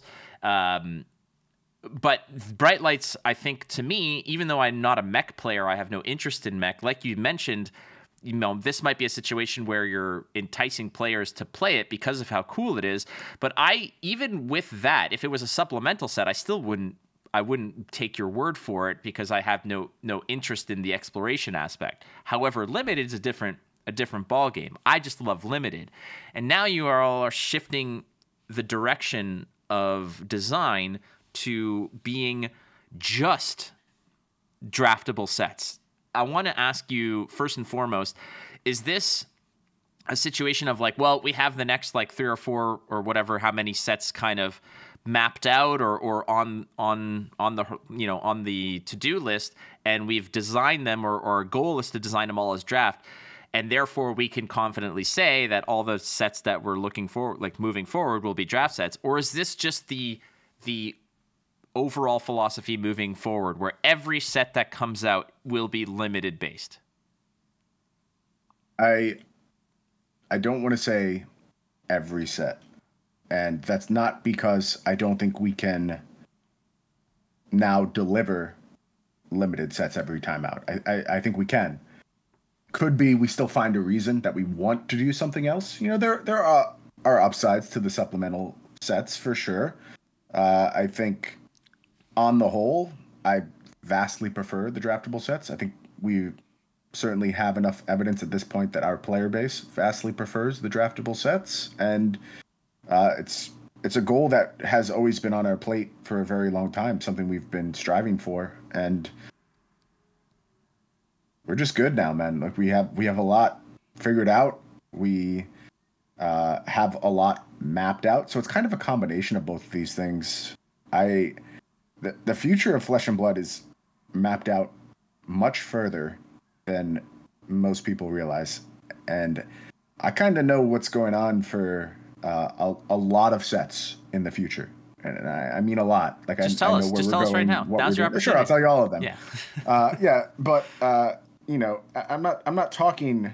But Bright Lights, I think, to me, even though I'm not a mech player, I have no interest in mech, like you mentioned, this might be a situation where you're enticing players to play it because of how cool it is. But even with that, if it was a supplemental set, I wouldn't take your word for it because I have no interest in the exploration aspect. However, limited is a different ball game. I just love limited. And now you are shifting the direction of design to being just draftable sets. I want to ask you first and foremost, is this a situation of like, well, we have the next like 3 or 4 or whatever, how many sets kind of mapped out or on the, on the to-do list, and we've designed them, or our goal is to design them all as draft, and therefore we can confidently say that all the sets that we're looking for, like moving forward, will be draft sets? Or is this just the overall philosophy moving forward, where every set that comes out will be limited based? I don't want to say every set, and that's not because I don't think we can now deliver limited sets every time out. I think we can. Could be we still find a reason that we want to do something else. There are upsides to the supplemental sets for sure. I think on the whole, I vastly prefer the draftable sets. I think we certainly have enough evidence at this point that our player base vastly prefers the draftable sets, and it's a goal that has always been on our plate for a very long time, something we've been striving for, and we're just good now, man. Like we have a lot figured out. We have a lot mapped out, so it's kind of a combination of both of these things. The future of Flesh and Blood is mapped out much further than most people realize, and I kind of know what's going on for a lot of sets in the future, and I mean a lot. Like just tell us, just tell us right now. Now's your opportunity. Sure, I'll tell you all of them. Yeah, but I'm not talking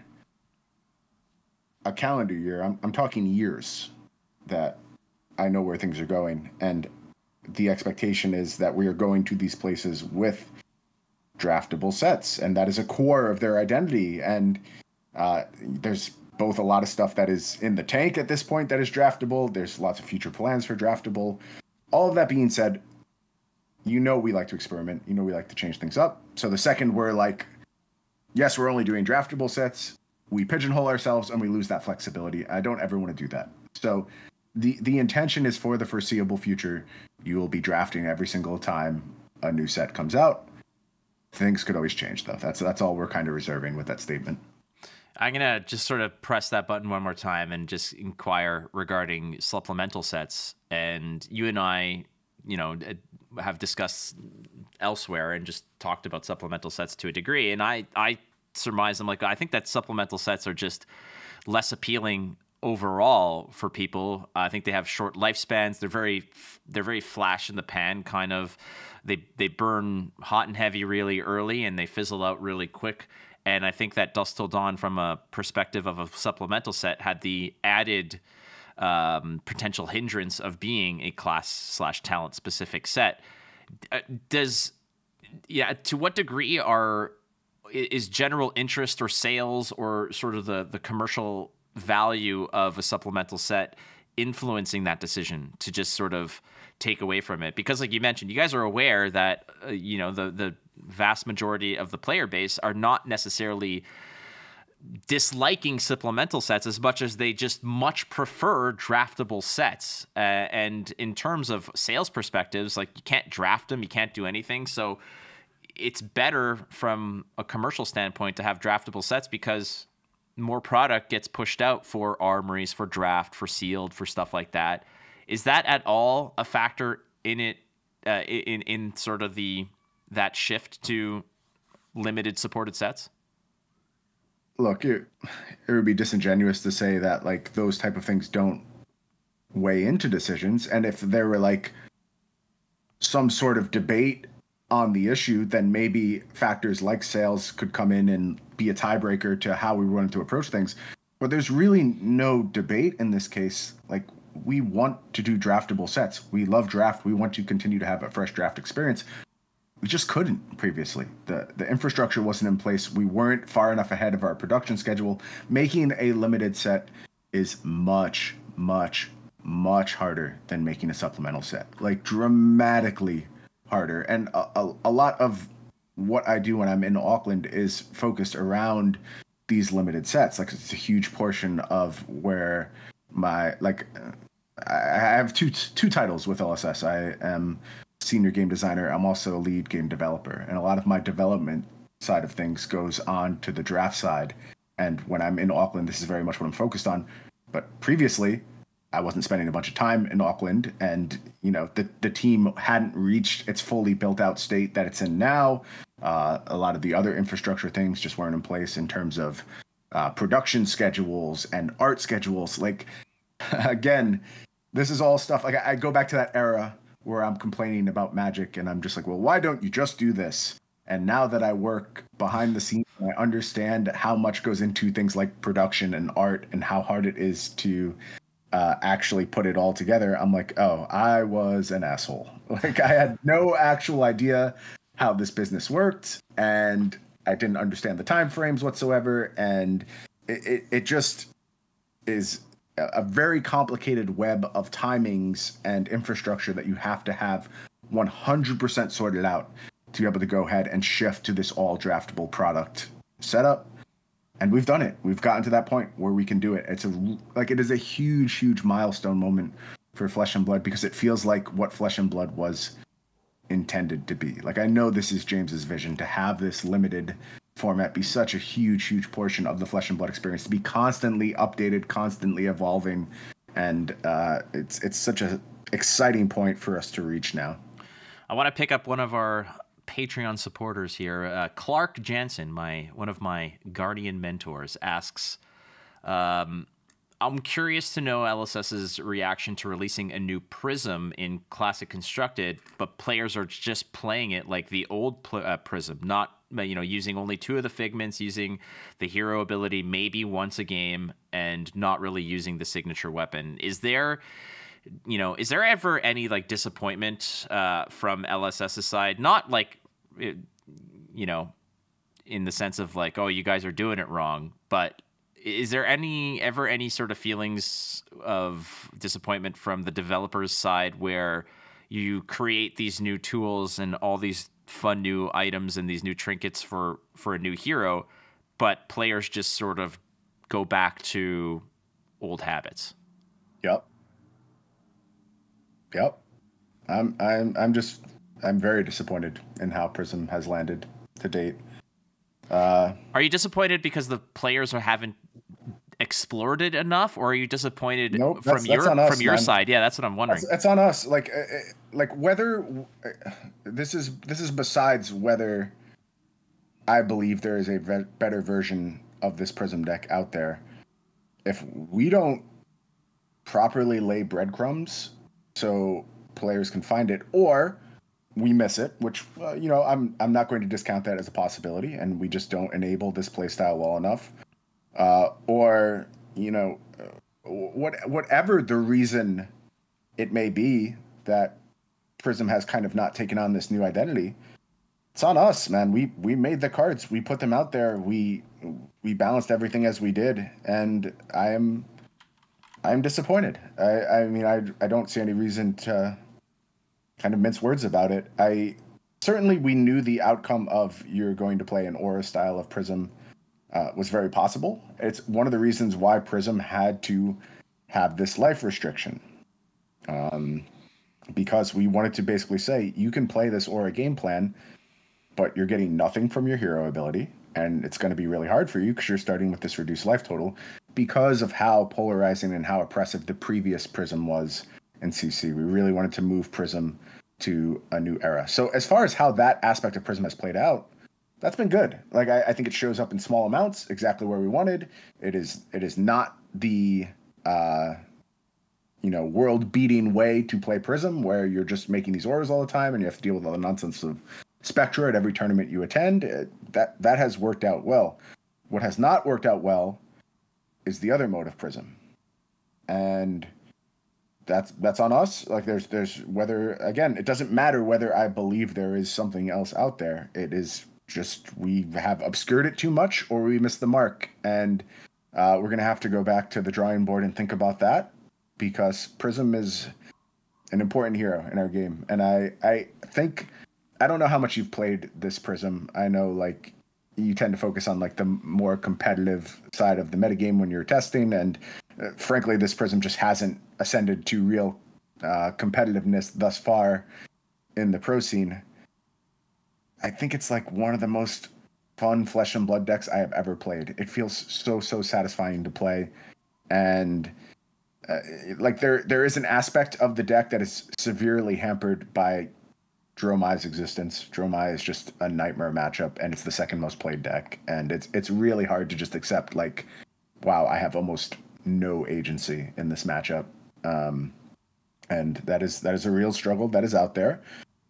a calendar year. I'm talking years that I know where things are going, and the expectation is that we are going to these places with draftable sets, and that is a core of their identity. And there's both a lot of stuff that is in the tank at this point that is draftable. There's lots of future plans for draftable. All of that being said, we like to experiment. We like to change things up. So the second we're like, yes, we're only doing draftable sets, we pigeonhole ourselves and we lose that flexibility. I don't ever want to do that. So the intention is, for the foreseeable future, you will be drafting every single time a new set comes out. Things could always change, though. That's all we're kind of reserving with that statement. I'm going to just sort of press that button one more time and just inquire regarding supplemental sets. And you and I, have discussed elsewhere and just talked about supplemental sets to a degree. And I surmise, I think that supplemental sets are just less appealing overall for people. I think they have short lifespans. They're very flash in the pan kind of. They burn hot and heavy really early, and they fizzle out really quick. And I think that Dusk Till Dawn, from a perspective of a supplemental set, had the added potential hindrance of being a class/talent specific set. To what degree is general interest or sales or sort of the commercial value of a supplemental set influencing that decision to just sort of take away from it? Because like you mentioned, you guys are aware that the vast majority of the player base are not necessarily disliking supplemental sets as much as they just much prefer draftable sets. And in terms of sales perspectives, like, you can't draft them, you can't do anything. So it's better from a commercial standpoint to have draftable sets, because more product gets pushed out for armories, for draft, for sealed, for stuff like that. Is that at all a factor in it, in sort of that shift to limited supported sets? Look, it would be disingenuous to say that like those type of things don't weigh into decisions. And if there were like some sort of debate on the issue, then maybe factors like sales could come in and be a tiebreaker to how we wanted to approach things. But there's really no debate in this case. Like, we want to do draftable sets. We love draft. We want to continue to have a fresh draft experience. we just couldn't previously. The infrastructure wasn't in place. We weren't far enough ahead of our production schedule. Making a limited set is much, much, much harder than making a supplemental set. Like, dramatically harder. And a lot of what I do when I'm in Auckland is focused around these limited sets. Like, it's a huge portion of where my, like, I have two titles with LSS. I am senior game designer. I'm also a lead game developer, and a lot of my development side of things goes on to the draft side. And when I'm in Auckland, this is very much what I'm focused on. But previously, I wasn't spending a bunch of time in Auckland, and the team hadn't reached its fully built out state that it's in now. A lot of the other infrastructure things just weren't in place in terms of production schedules and art schedules. Like, again, this is all stuff. Like, I go back to that era where I'm complaining about Magic, and I'm just like, well, why don't you just do this? And now that I work behind the scenes, I understand how much goes into things like production and art and how hard it is to actually put it all together. I'm like, oh, I was an asshole. Like, I had no actual idea how this business worked, and I didn't understand the time frames whatsoever. And it just is a very complicated web of timings and infrastructure that you have to have 100% sorted out to be able to go ahead and shift to this all draftable product setup. And we've done it. We've gotten to that point where we can do it. It is a huge, huge milestone moment for Flesh and Blood, because it feels like what Flesh and Blood was intended to be. Like, I know this is James's vision, to have this limited format be such a huge, huge portion of the Flesh and Blood experience, to be constantly updated, constantly evolving. And it's such a exciting point for us to reach now. I want to pick up one of our Patreon supporters here. Clark Jansen, one of my guardian mentors, asks, I'm curious to know LSS's reaction to releasing a new Prism in Classic Constructed, but players are just playing it like the old Prism, not using only 2 of the figments, using the hero ability maybe once a game, and not really using the signature weapon. Is there ever any like disappointment from LSS's side? Not like, in the sense of like, oh, you guys are doing it wrong, but is there ever any sort of feelings of disappointment from the developer's side, where you create these new tools and all these fun new items and these new trinkets for a new hero, but players just sort of go back to old habits? Yep. I'm very disappointed in how Prism has landed to date. Are you disappointed because the players haven't explored it enough, or are you disappointed from your side? Yeah, that's what I'm wondering. That's on us. Like whether this is besides whether I believe there is a better version of this Prism deck out there. If we don't properly lay breadcrumbs so players can find it, or we miss it, which I'm not going to discount that as a possibility, and we just don't enable this playstyle well enough, or whatever the reason it may be that Prism has kind of not taken on this new identity, it's on us, man. We made the cards, we put them out there, we balanced everything as we did, and I'm disappointed. I don't see any reason to kind of mince words about it. Certainly we knew the outcome of you're going to play an aura style of Prism was very possible. It's one of the reasons why Prism had to have this life restriction, because we wanted to basically say you can play this aura game plan, but you're getting nothing from your hero ability, and it's going to be really hard for you because you're starting with this reduced life total, because of how polarizing and how oppressive the previous Prism was in CC. We really wanted to move Prism to a new era. So as far as how that aspect of Prism has played out, that's been good. Like, I think it shows up in small amounts, exactly where we wanted. It is not the world-beating way to play Prism, where you're just making these auras all the time and you have to deal with all the nonsense of Spectra at every tournament you attend. That has worked out well. What has not worked out well is the other mode of Prism. And that's on us. Like there's whether, again, it doesn't matter whether I believe there is something else out there. It is just we have obscured it too much or we missed the mark, and we're gonna have to go back to the drawing board and think about that, because Prism is an important hero in our game. And I think, I don't know how much you've played this Prism. I know like you tend to focus on like the more competitive side of the metagame when you're testing, and frankly, this Prism just hasn't ascended to real competitiveness thus far in the pro scene. I think it's like one of the most fun Flesh and Blood decks I have ever played. It feels so satisfying to play, and like there is an aspect of the deck that is severely hampered by Dromai's existence. Dromai is just a nightmare matchup, and it's the second most played deck, and it's really hard to just accept like, wow, I have almost no agency in this matchup, and that is a real struggle that is out there.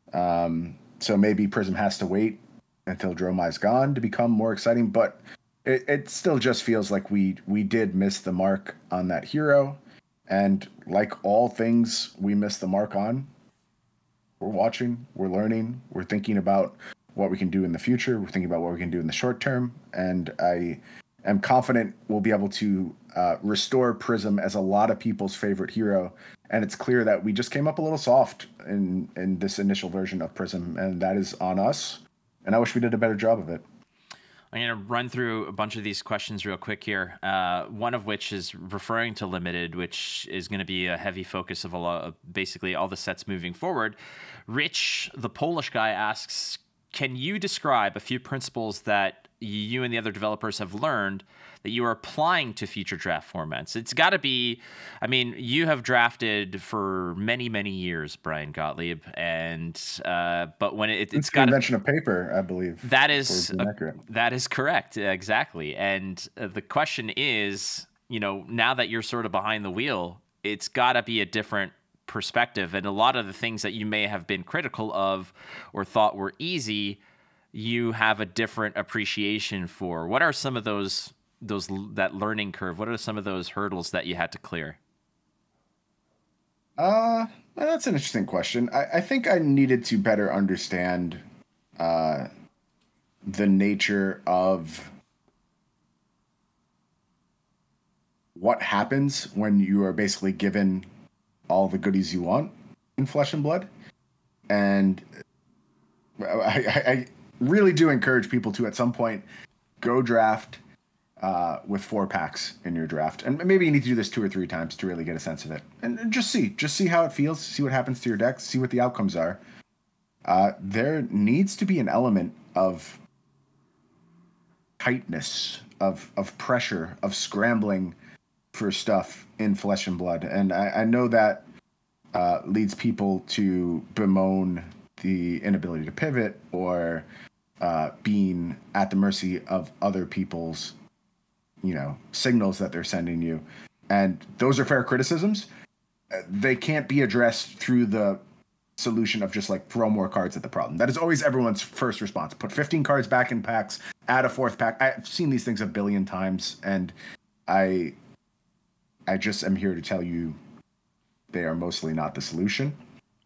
So maybe Prism has to wait until Dromai's gone to become more exciting, but it still just feels like we did miss the mark on that hero, and like all things we missed the mark on, we're watching, we're learning, we're thinking about what we can do in the future, we're thinking about what we can do in the short term, and I am confident we'll be able to restore Prism as a lot of people's favorite hero. And it's clear that we just came up a little soft in this initial version of Prism, and that is on us. And I wish we did a better job of it. I'm going to run through a bunch of these questions real quick here. One of which is referring to Limited, which is going to be a heavy focus of basically all the sets moving forward. Rich, the Polish guy, asks, can you describe a few principles that you and the other developers have learned that you are applying to future draft formats? It's got to be, I mean, you have drafted for many, many years, Bryan Gottlieb, and but when it's got the invention of paper, I believe. That is correct, exactly. And the question is, you know, now that you're sort of behind the wheel, it's got to be a different perspective, and a lot of the things that you may have been critical of or thought were easy, you have a different appreciation for. What are some of that learning curve? What are some of those hurdles that you had to clear? That's an interesting question. I think I needed to better understand the nature of what happens when you are basically given all the goodies you want in Flesh and Blood. And I really do encourage people to, at some point, go draft with 4 packs in your draft. And maybe you need to do this 2 or 3 times to really get a sense of it. And just see how it feels, see what happens to your deck, see what the outcomes are. There needs to be an element of tightness, of pressure, of scrambling for stuff in Flesh and Blood. And I know that leads people to bemoan the inability to pivot or being at the mercy of other people's, you know, signals that they're sending you. And those are fair criticisms. They can't be addressed through the solution of just like throw more cards at the problem. That is always everyone's first response. Put 15 cards back in packs, add a 4th pack. I've seen these things a billion times, and I just am here to tell you they are mostly not the solution.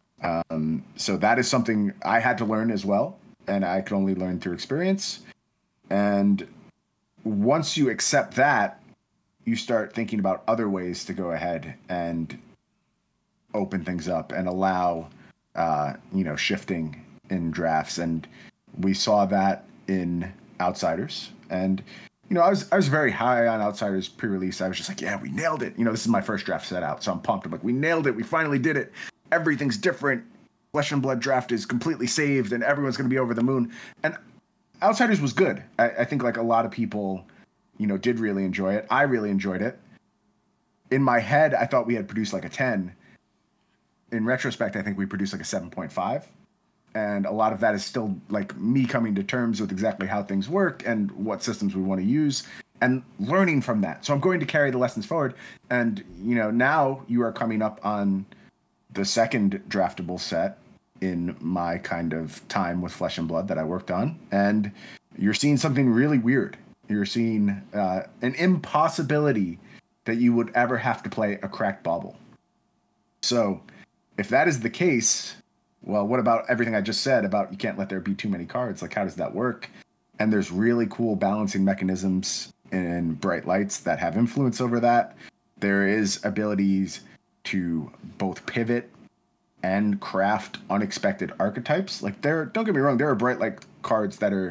So that is something I had to learn as well, and I could only learn through experience. And once you accept that, you start thinking about other ways to go ahead and open things up and allow, shifting in drafts. And we saw that in Outsiders. And I was very high on Outsiders pre-release. I was just like, yeah, we nailed it. This is my first draft set out, so I'm pumped. I'm like, we nailed it. We finally did it. Everything's different. Flesh and Blood draft is completely saved, and everyone's going to be over the moon. And Outsiders was good. I think like a lot of people, did really enjoy it. I really enjoyed it. In my head, I thought we had produced like a 10. In retrospect, I think we produced like a 7.5. And a lot of that is still like me coming to terms with exactly how things work and what systems we want to use and learning from that. So I'm going to carry the lessons forward. And, now you are coming up on the second draftable set in my kind of time with Flesh and Blood that I worked on. And you're seeing something really weird. You're seeing an impossibility that you would ever have to play a cracked bauble. So if that is the case, well, what about everything I just said about you can't let there be too many cards? Like, how does that work? And there's really cool balancing mechanisms in bright lights that have influence over that. There is abilities to both pivot and craft unexpected archetypes. Like, don't get me wrong, there are bright light cards that are,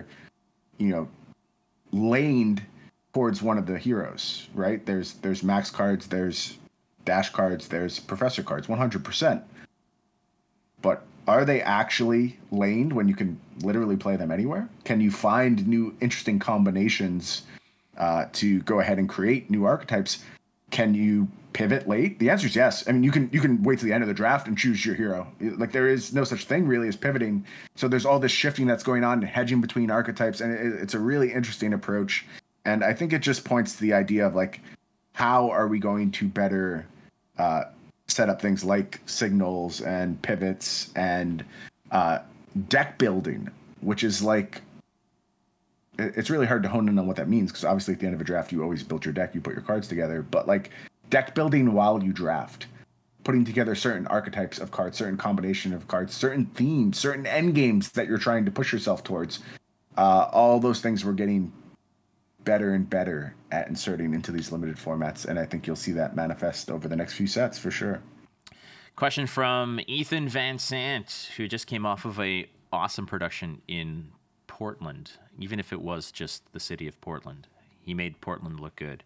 laned towards one of the heroes, right? There's max cards, there's dash cards, there's professor cards, 100%. But are they actually laned when you can literally play them anywhere? Can you find new interesting combinations to go ahead and create new archetypes? Can you pivot late? The answer is yes. I mean, you can wait till the end of the draft and choose your hero. Like, there is no such thing really as pivoting. So there's all this shifting that's going on, hedging between archetypes, and it's a really interesting approach. And I think it just points to the idea of, like, how are we going to better set up things like signals and pivots and deck building, which is like, it's really hard to hone in on what that means, because obviously at the end of a draft you always build your deck, you put your cards together, but like deck building while you draft, putting together certain archetypes of cards, certain combination of cards, certain themes, certain end games that you're trying to push yourself towards, all those things we're getting better and better at inserting into these limited formats, and I think you'll see that manifest over the next few sets for sure. Question from Ethan Van Sant, who just came off of a awesome production in Portland, even if it was just the city of Portland. He made Portland look good.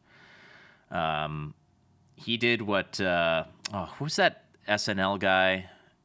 He did what who's that SNL guy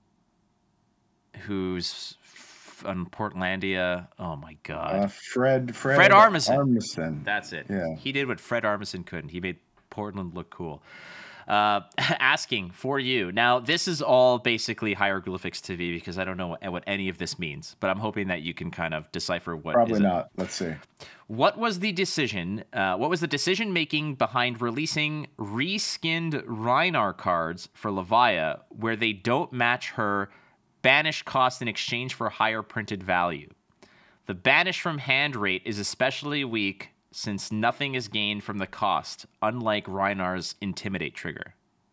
who's on Portlandia? Oh my God. Fred Armisen. That's it. Yeah. He did what Fred Armisen couldn't. He made Portland look cool. Asking for you. Now, this is all basically hieroglyphics to me, because I don't know what any of this means, but I'm hoping that you can kind of decipher what. Probably not. Let's see. What was the decision making behind releasing reskinned Rhinar cards for Levia, where they don't match her banish cost in exchange for higher printed value? The banish from hand rate is especially weak, since nothing is gained from the cost, unlike Rhinar's Intimidate trigger.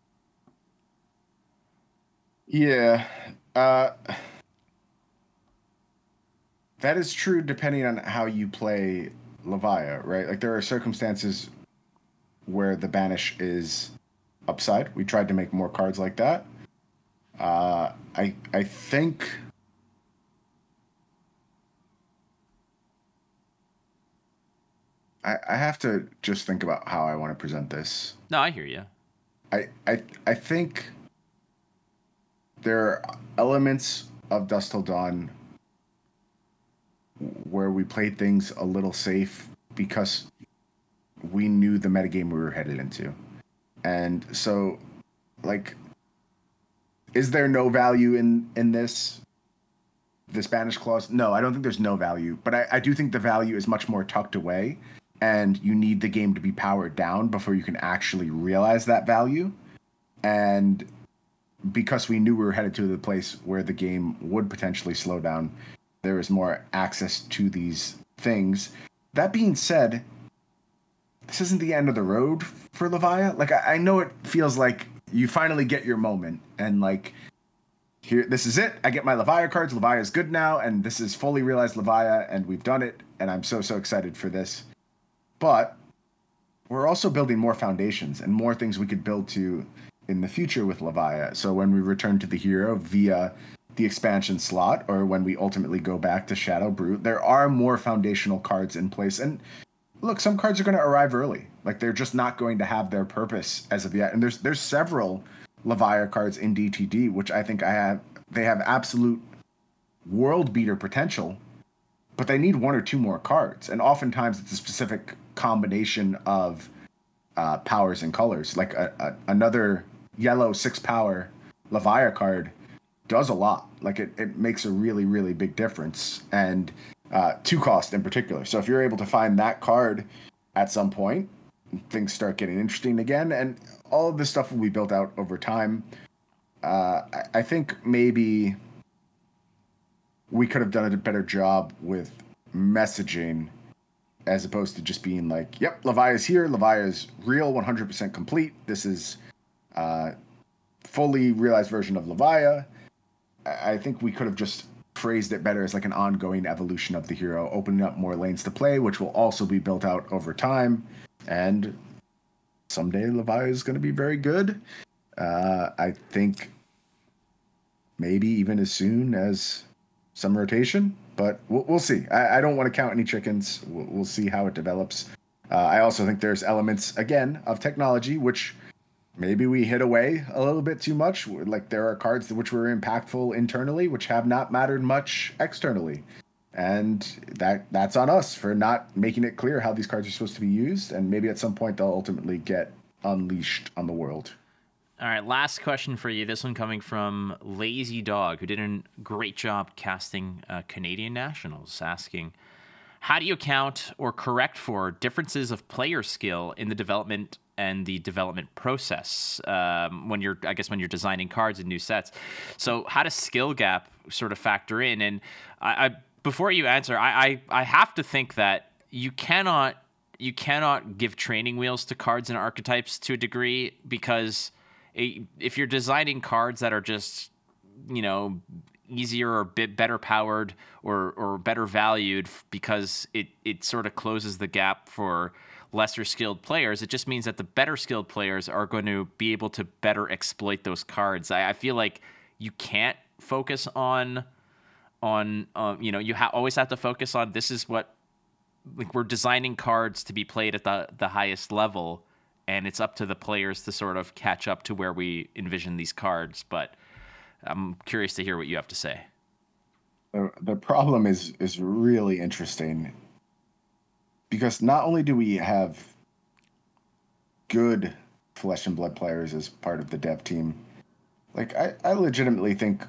Yeah. That is true depending on how you play Levia, right? Like, there are circumstances where the banish is upside. We tried to make more cards like that. I think... I have to just think about how I want to present this. No, I hear you. I think there are elements of Dusk Till Dawn where we played things a little safe because we knew the metagame we were headed into. And so, like, is there no value in this banish clause? No, I don't think there's no value, but I do think the value is much more tucked away. And you need the game to be powered down before you can actually realize that value. And because we knew we were headed to the place where the game would potentially slow down, there is more access to these things. That being said, this isn't the end of the road for Levia. Like, I know it feels like you finally get your moment, and like, here, this is it. I get my Levia cards. Levia is good now, and this is fully realized Levia, and we've done it, and I'm so excited for this. But we're also building more foundations and more things we could build to in the future with Levia. So when we return to the hero via the expansion slot, or when we ultimately go back to Shadow Brute, there are more foundational cards in place. And look, some cards are going to arrive early. Like, they're just not going to have their purpose as of yet. And there's several Levia cards in DTD, which I think they have absolute world beater potential, but they need one or two more cards. And oftentimes it's a specific combination of powers and colors. Like another yellow 6-power Levia card does a lot. Like, it makes a really, really big difference. And 2 cost in particular. So if you're able to find that card at some point, things start getting interesting again. And all of this stuff will be built out over time. I think maybe we could have done a better job with messaging, as opposed to just being like, yep, Levia is here. Levia is real, 100% complete. This is fully realized version of Levia. I think we could have just phrased it better as like an ongoing evolution of the hero, opening up more lanes to play, which will also be built out over time. And someday Levia is going to be very good. I think maybe even as soon as some rotation, but we'll see. I don't want to count any chickens. We'll see how it develops. I also think there's elements, again, of technology, which maybe we hid away a little bit too much. Like there are cards which were impactful internally, which have not mattered much externally. And that's on us for not making it clear how these cards are supposed to be used. And maybe at some point they'll ultimately get unleashed on the world. All right, last question for you. This one coming from Lazy Dog, who did a great job casting Canadian Nationals, asking, how do you account or correct for differences of player skill in the development and the development process when you're designing cards in new sets? So how does skill gap sort of factor in? And I before you answer, I have to think that you cannot give training wheels to cards and archetypes to a degree, because if you're designing cards that are just, easier or a bit better powered or better valued because it sort of closes the gap for lesser skilled players, it just means that the better skilled players are going to be able to better exploit those cards. I feel like you can't focus on you always have to focus on, this is what, like, we're designing cards to be played at the highest level, and it's up to the players to sort of catch up to where we envision these cards. But I'm curious to hear what you have to say. The problem is really interesting, because not only do we have good Flesh and Blood players as part of the dev team, like I legitimately think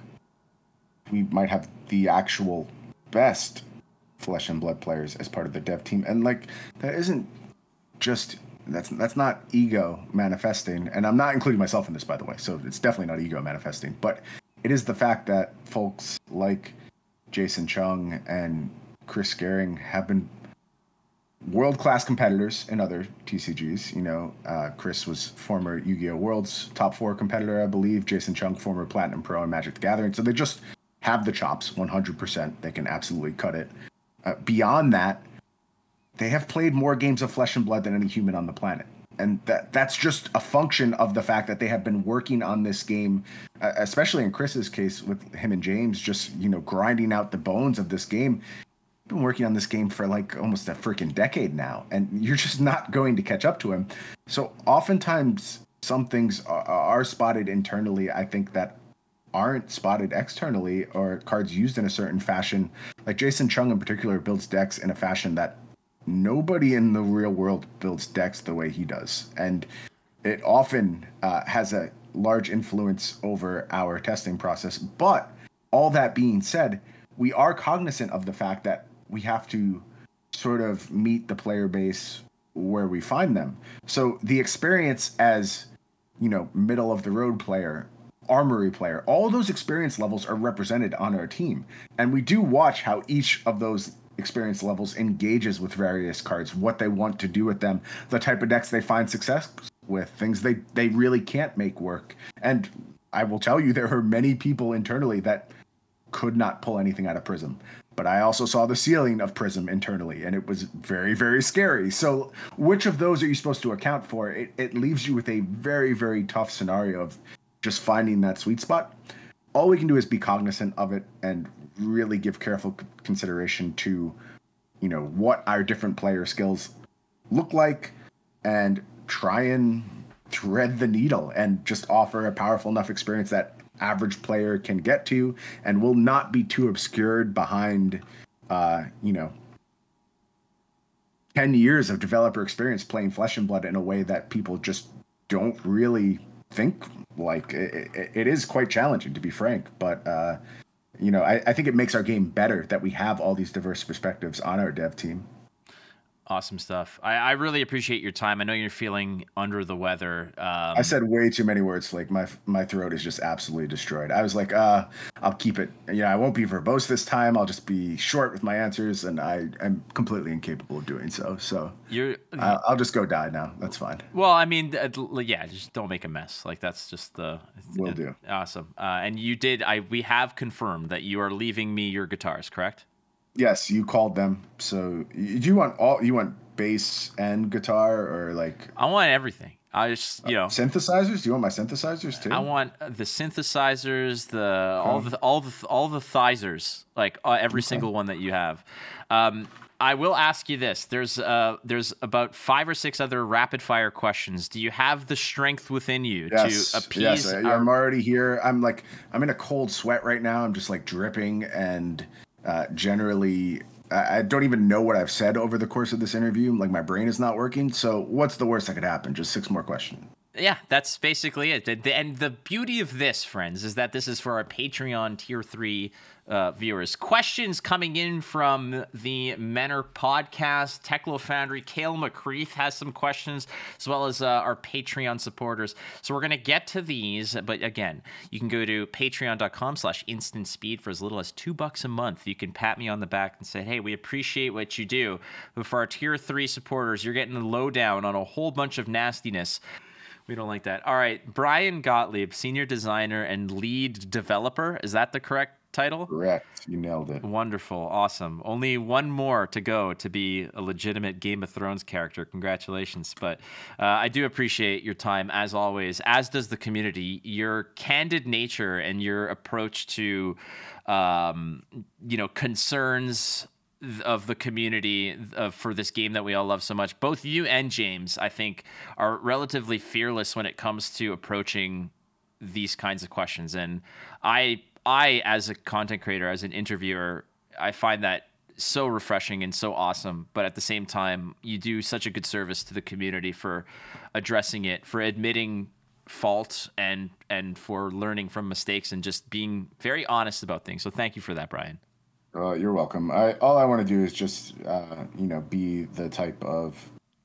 we might have the actual best Flesh and Blood players as part of the dev team. And like, that isn't just, that's not ego manifesting. And I'm not including myself in this, by the way, so it's definitely not ego manifesting, but it is the fact that folks like Jason Chung and Chris Gehring have been world-class competitors in other TCGs. Chris was former Yu-Gi-Oh! World's top 4 competitor, I believe. Jason Chung, former Platinum Pro in Magic the Gathering. So they just have the chops, 100%. They can absolutely cut it. Beyond that, they have played more games of Flesh and Blood than any human on the planet. And that's just a function of the fact that they have been working on this game, especially in Chris's case with him and James, just, grinding out the bones of this game. Been working on this game for like almost a freaking decade now, and you're just not going to catch up to him. So oftentimes some things are spotted internally, I think, that aren't spotted externally, or cards used in a certain fashion. Like Jason Chung in particular builds decks in a fashion that nobody in the real world builds decks the way he does. And it often has a large influence over our testing process. But all that being said, we are cognizant of the fact that we have to sort of meet the player base where we find them. So the experience as, middle of the road player, armory player, all those experience levels are represented on our team. And we do watch how each of those experience levels engages with various cards, what they want to do with them, the type of decks they find success with, things they really can't make work. And I will tell you, there are many people internally that could not pull anything out of Prism. But I also saw the ceiling of Prism internally, and it was very, very scary. So which of those are you supposed to account for? It leaves you with a very, very tough scenario of just finding that sweet spot. All we can do is be cognizant of it and really give careful consideration to, what our different player skills look like, and try and thread the needle and just offer a powerful enough experience that average player can get to, and will not be too obscured behind 10 years of developer experience playing Flesh and Blood in a way that people just don't really think like. It is quite challenging, to be frank, but I think it makes our game better that we have all these diverse perspectives on our dev team. Awesome stuff. I really appreciate your time. I know you're feeling under the weather. I said way too many words. Like my throat is just absolutely destroyed. I was like, I'll keep it. I won't be verbose this time. I'll just be short with my answers, and I'm completely incapable of doing so. So I'll just go die now. That's fine. Well, I mean, yeah, just don't make a mess. Like that's just Will do. Awesome. And you did. We have confirmed that you are leaving me your guitars, correct? Yes, you called them. So you want bass and guitar, or like? I want everything. I just synthesizers. Do you want my synthesizers too? I want the synthesizers, all the thysers, like every single one that you have. I will ask you this: there's about 5 or 6 other rapid fire questions. Do you have the strength within you to appease? Yes, I'm already here. I'm in a cold sweat right now. I'm just like dripping and. Generally, I don't even know what I've said over the course of this interview. Like my brain is not working. So what's the worst that could happen? Just 6 more questions. Yeah, that's basically it. And the beauty of this, friends, is that this is for our Patreon Tier 3 viewers. Questions coming in from the Menor podcast, Techlo Foundry, Cale McCreath has some questions, as well as our Patreon supporters. So we're going to get to these, but again, you can go to patreon.com/instantspeed for as little as $2 a month. You can pat me on the back and say, hey, we appreciate what you do. But for our Tier 3 supporters, you're getting the lowdown on a whole bunch of nastiness. We don't like that. All right, Bryan Gottlieb, senior designer and lead developer. Is that the correct title? Correct. You nailed it. Wonderful. Awesome. Only one more to go to be a legitimate Game of Thrones character. Congratulations. But I do appreciate your time, as always, as does the community. Your candid nature and your approach to, concerns of the community for this game that we all love so much. Both you and James, I think, are relatively fearless when it comes to approaching these kinds of questions. And I, as a content creator, as an interviewer, I find that so refreshing and so awesome. But at the same time, you do such a good service to the community for addressing it, for admitting fault, and for learning from mistakes and just being very honest about things. So thank you for that, Bryan. You're welcome. All I want to do is just, be the type of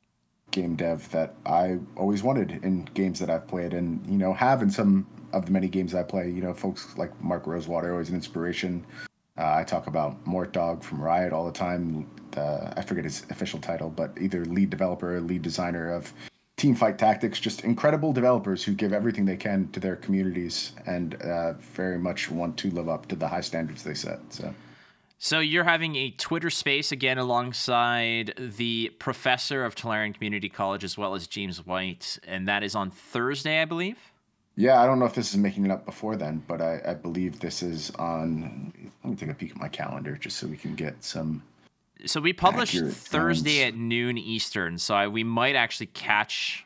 game dev that I always wanted in games that I've played, and have in some of the many games I play. Folks like Mark Rosewater, always an inspiration. I talk about Mort Dog from Riot all the time. I forget his official title, but either lead developer or lead designer of Teamfight Tactics. Just incredible developers who give everything they can to their communities and very much want to live up to the high standards they set. So you're having a Twitter space again alongside the professor of Tolarian Community College as well as James White, and that is on Thursday, I believe? Yeah, I don't know if this is making it up before then, but I believe this is on... Let me take a peek at my calendar just so we can get some... So we publish Thursday at noon Eastern, so we might actually catch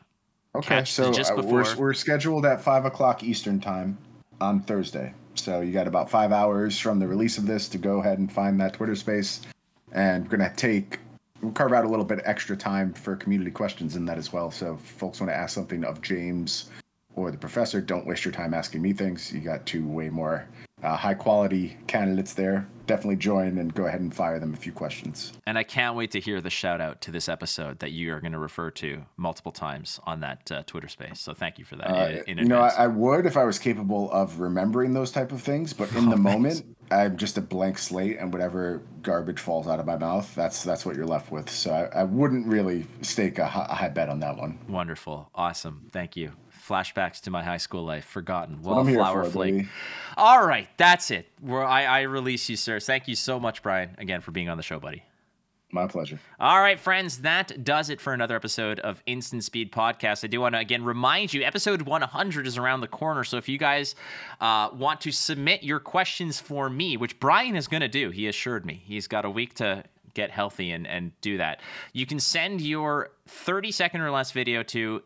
so just before. We're scheduled at 5 o'clock Eastern time on Thursday. So you got about 5 hours from the release of this to go ahead and find that Twitter space. And we're going to carve out a little bit extra time for community questions in that as well. So if folks want to ask something of James or the professor, don't waste your time asking me things. You got 2 way more high quality candidates there. Definitely join and go ahead and fire them a few questions. And I can't wait to hear the shout out to this episode that you are going to refer to multiple times on that Twitter space. So thank you for that. I would if I was capable of remembering those type of things, but in the moment, I'm just a blank slate, and whatever garbage falls out of my mouth, that's what you're left with. So I wouldn't really stake a high bet on that one. Wonderful. Awesome. Thank you. Flashbacks to my high school life. Forgotten. Wallflower Flake. Buddy. All right. That's it. I release you, sir. Thank you so much, Bryan, again, for being on the show, buddy. My pleasure. All right, friends, that does it for another episode of Instant Speed Podcast. I do want to, again, remind you, episode 100 is around the corner, so if you guys want to submit your questions for me, which Bryan is going to do, he assured me. He's got a week to get healthy and do that. You can send your 30-second or less video to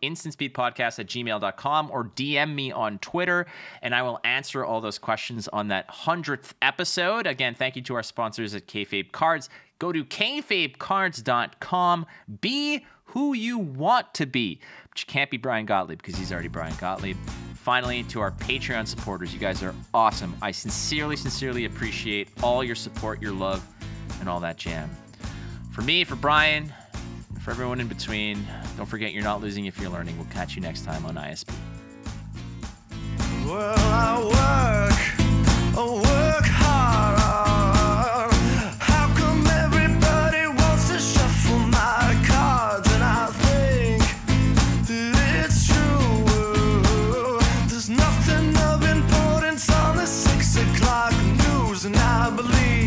instantspeedpodcast@gmail.com or DM me on Twitter, and I will answer all those questions on that 100th episode. Again, thank you to our sponsors at Kayfabe Cards. Go to kayfabecards.com. Be who you want to be. But you can't be Bryan Gottlieb because he's already Bryan Gottlieb. Finally, to our Patreon supporters, you guys are awesome. I sincerely appreciate all your support, your love, and all that jam. For me, for Bryan, For everyone in between, don't forget you're not losing if you're learning. We'll catch you next time on ISP. Well, I work hard. How come everybody wants to shuffle my cards? And I think that it's true. There's nothing of importance on the 6 o'clock news, and I believe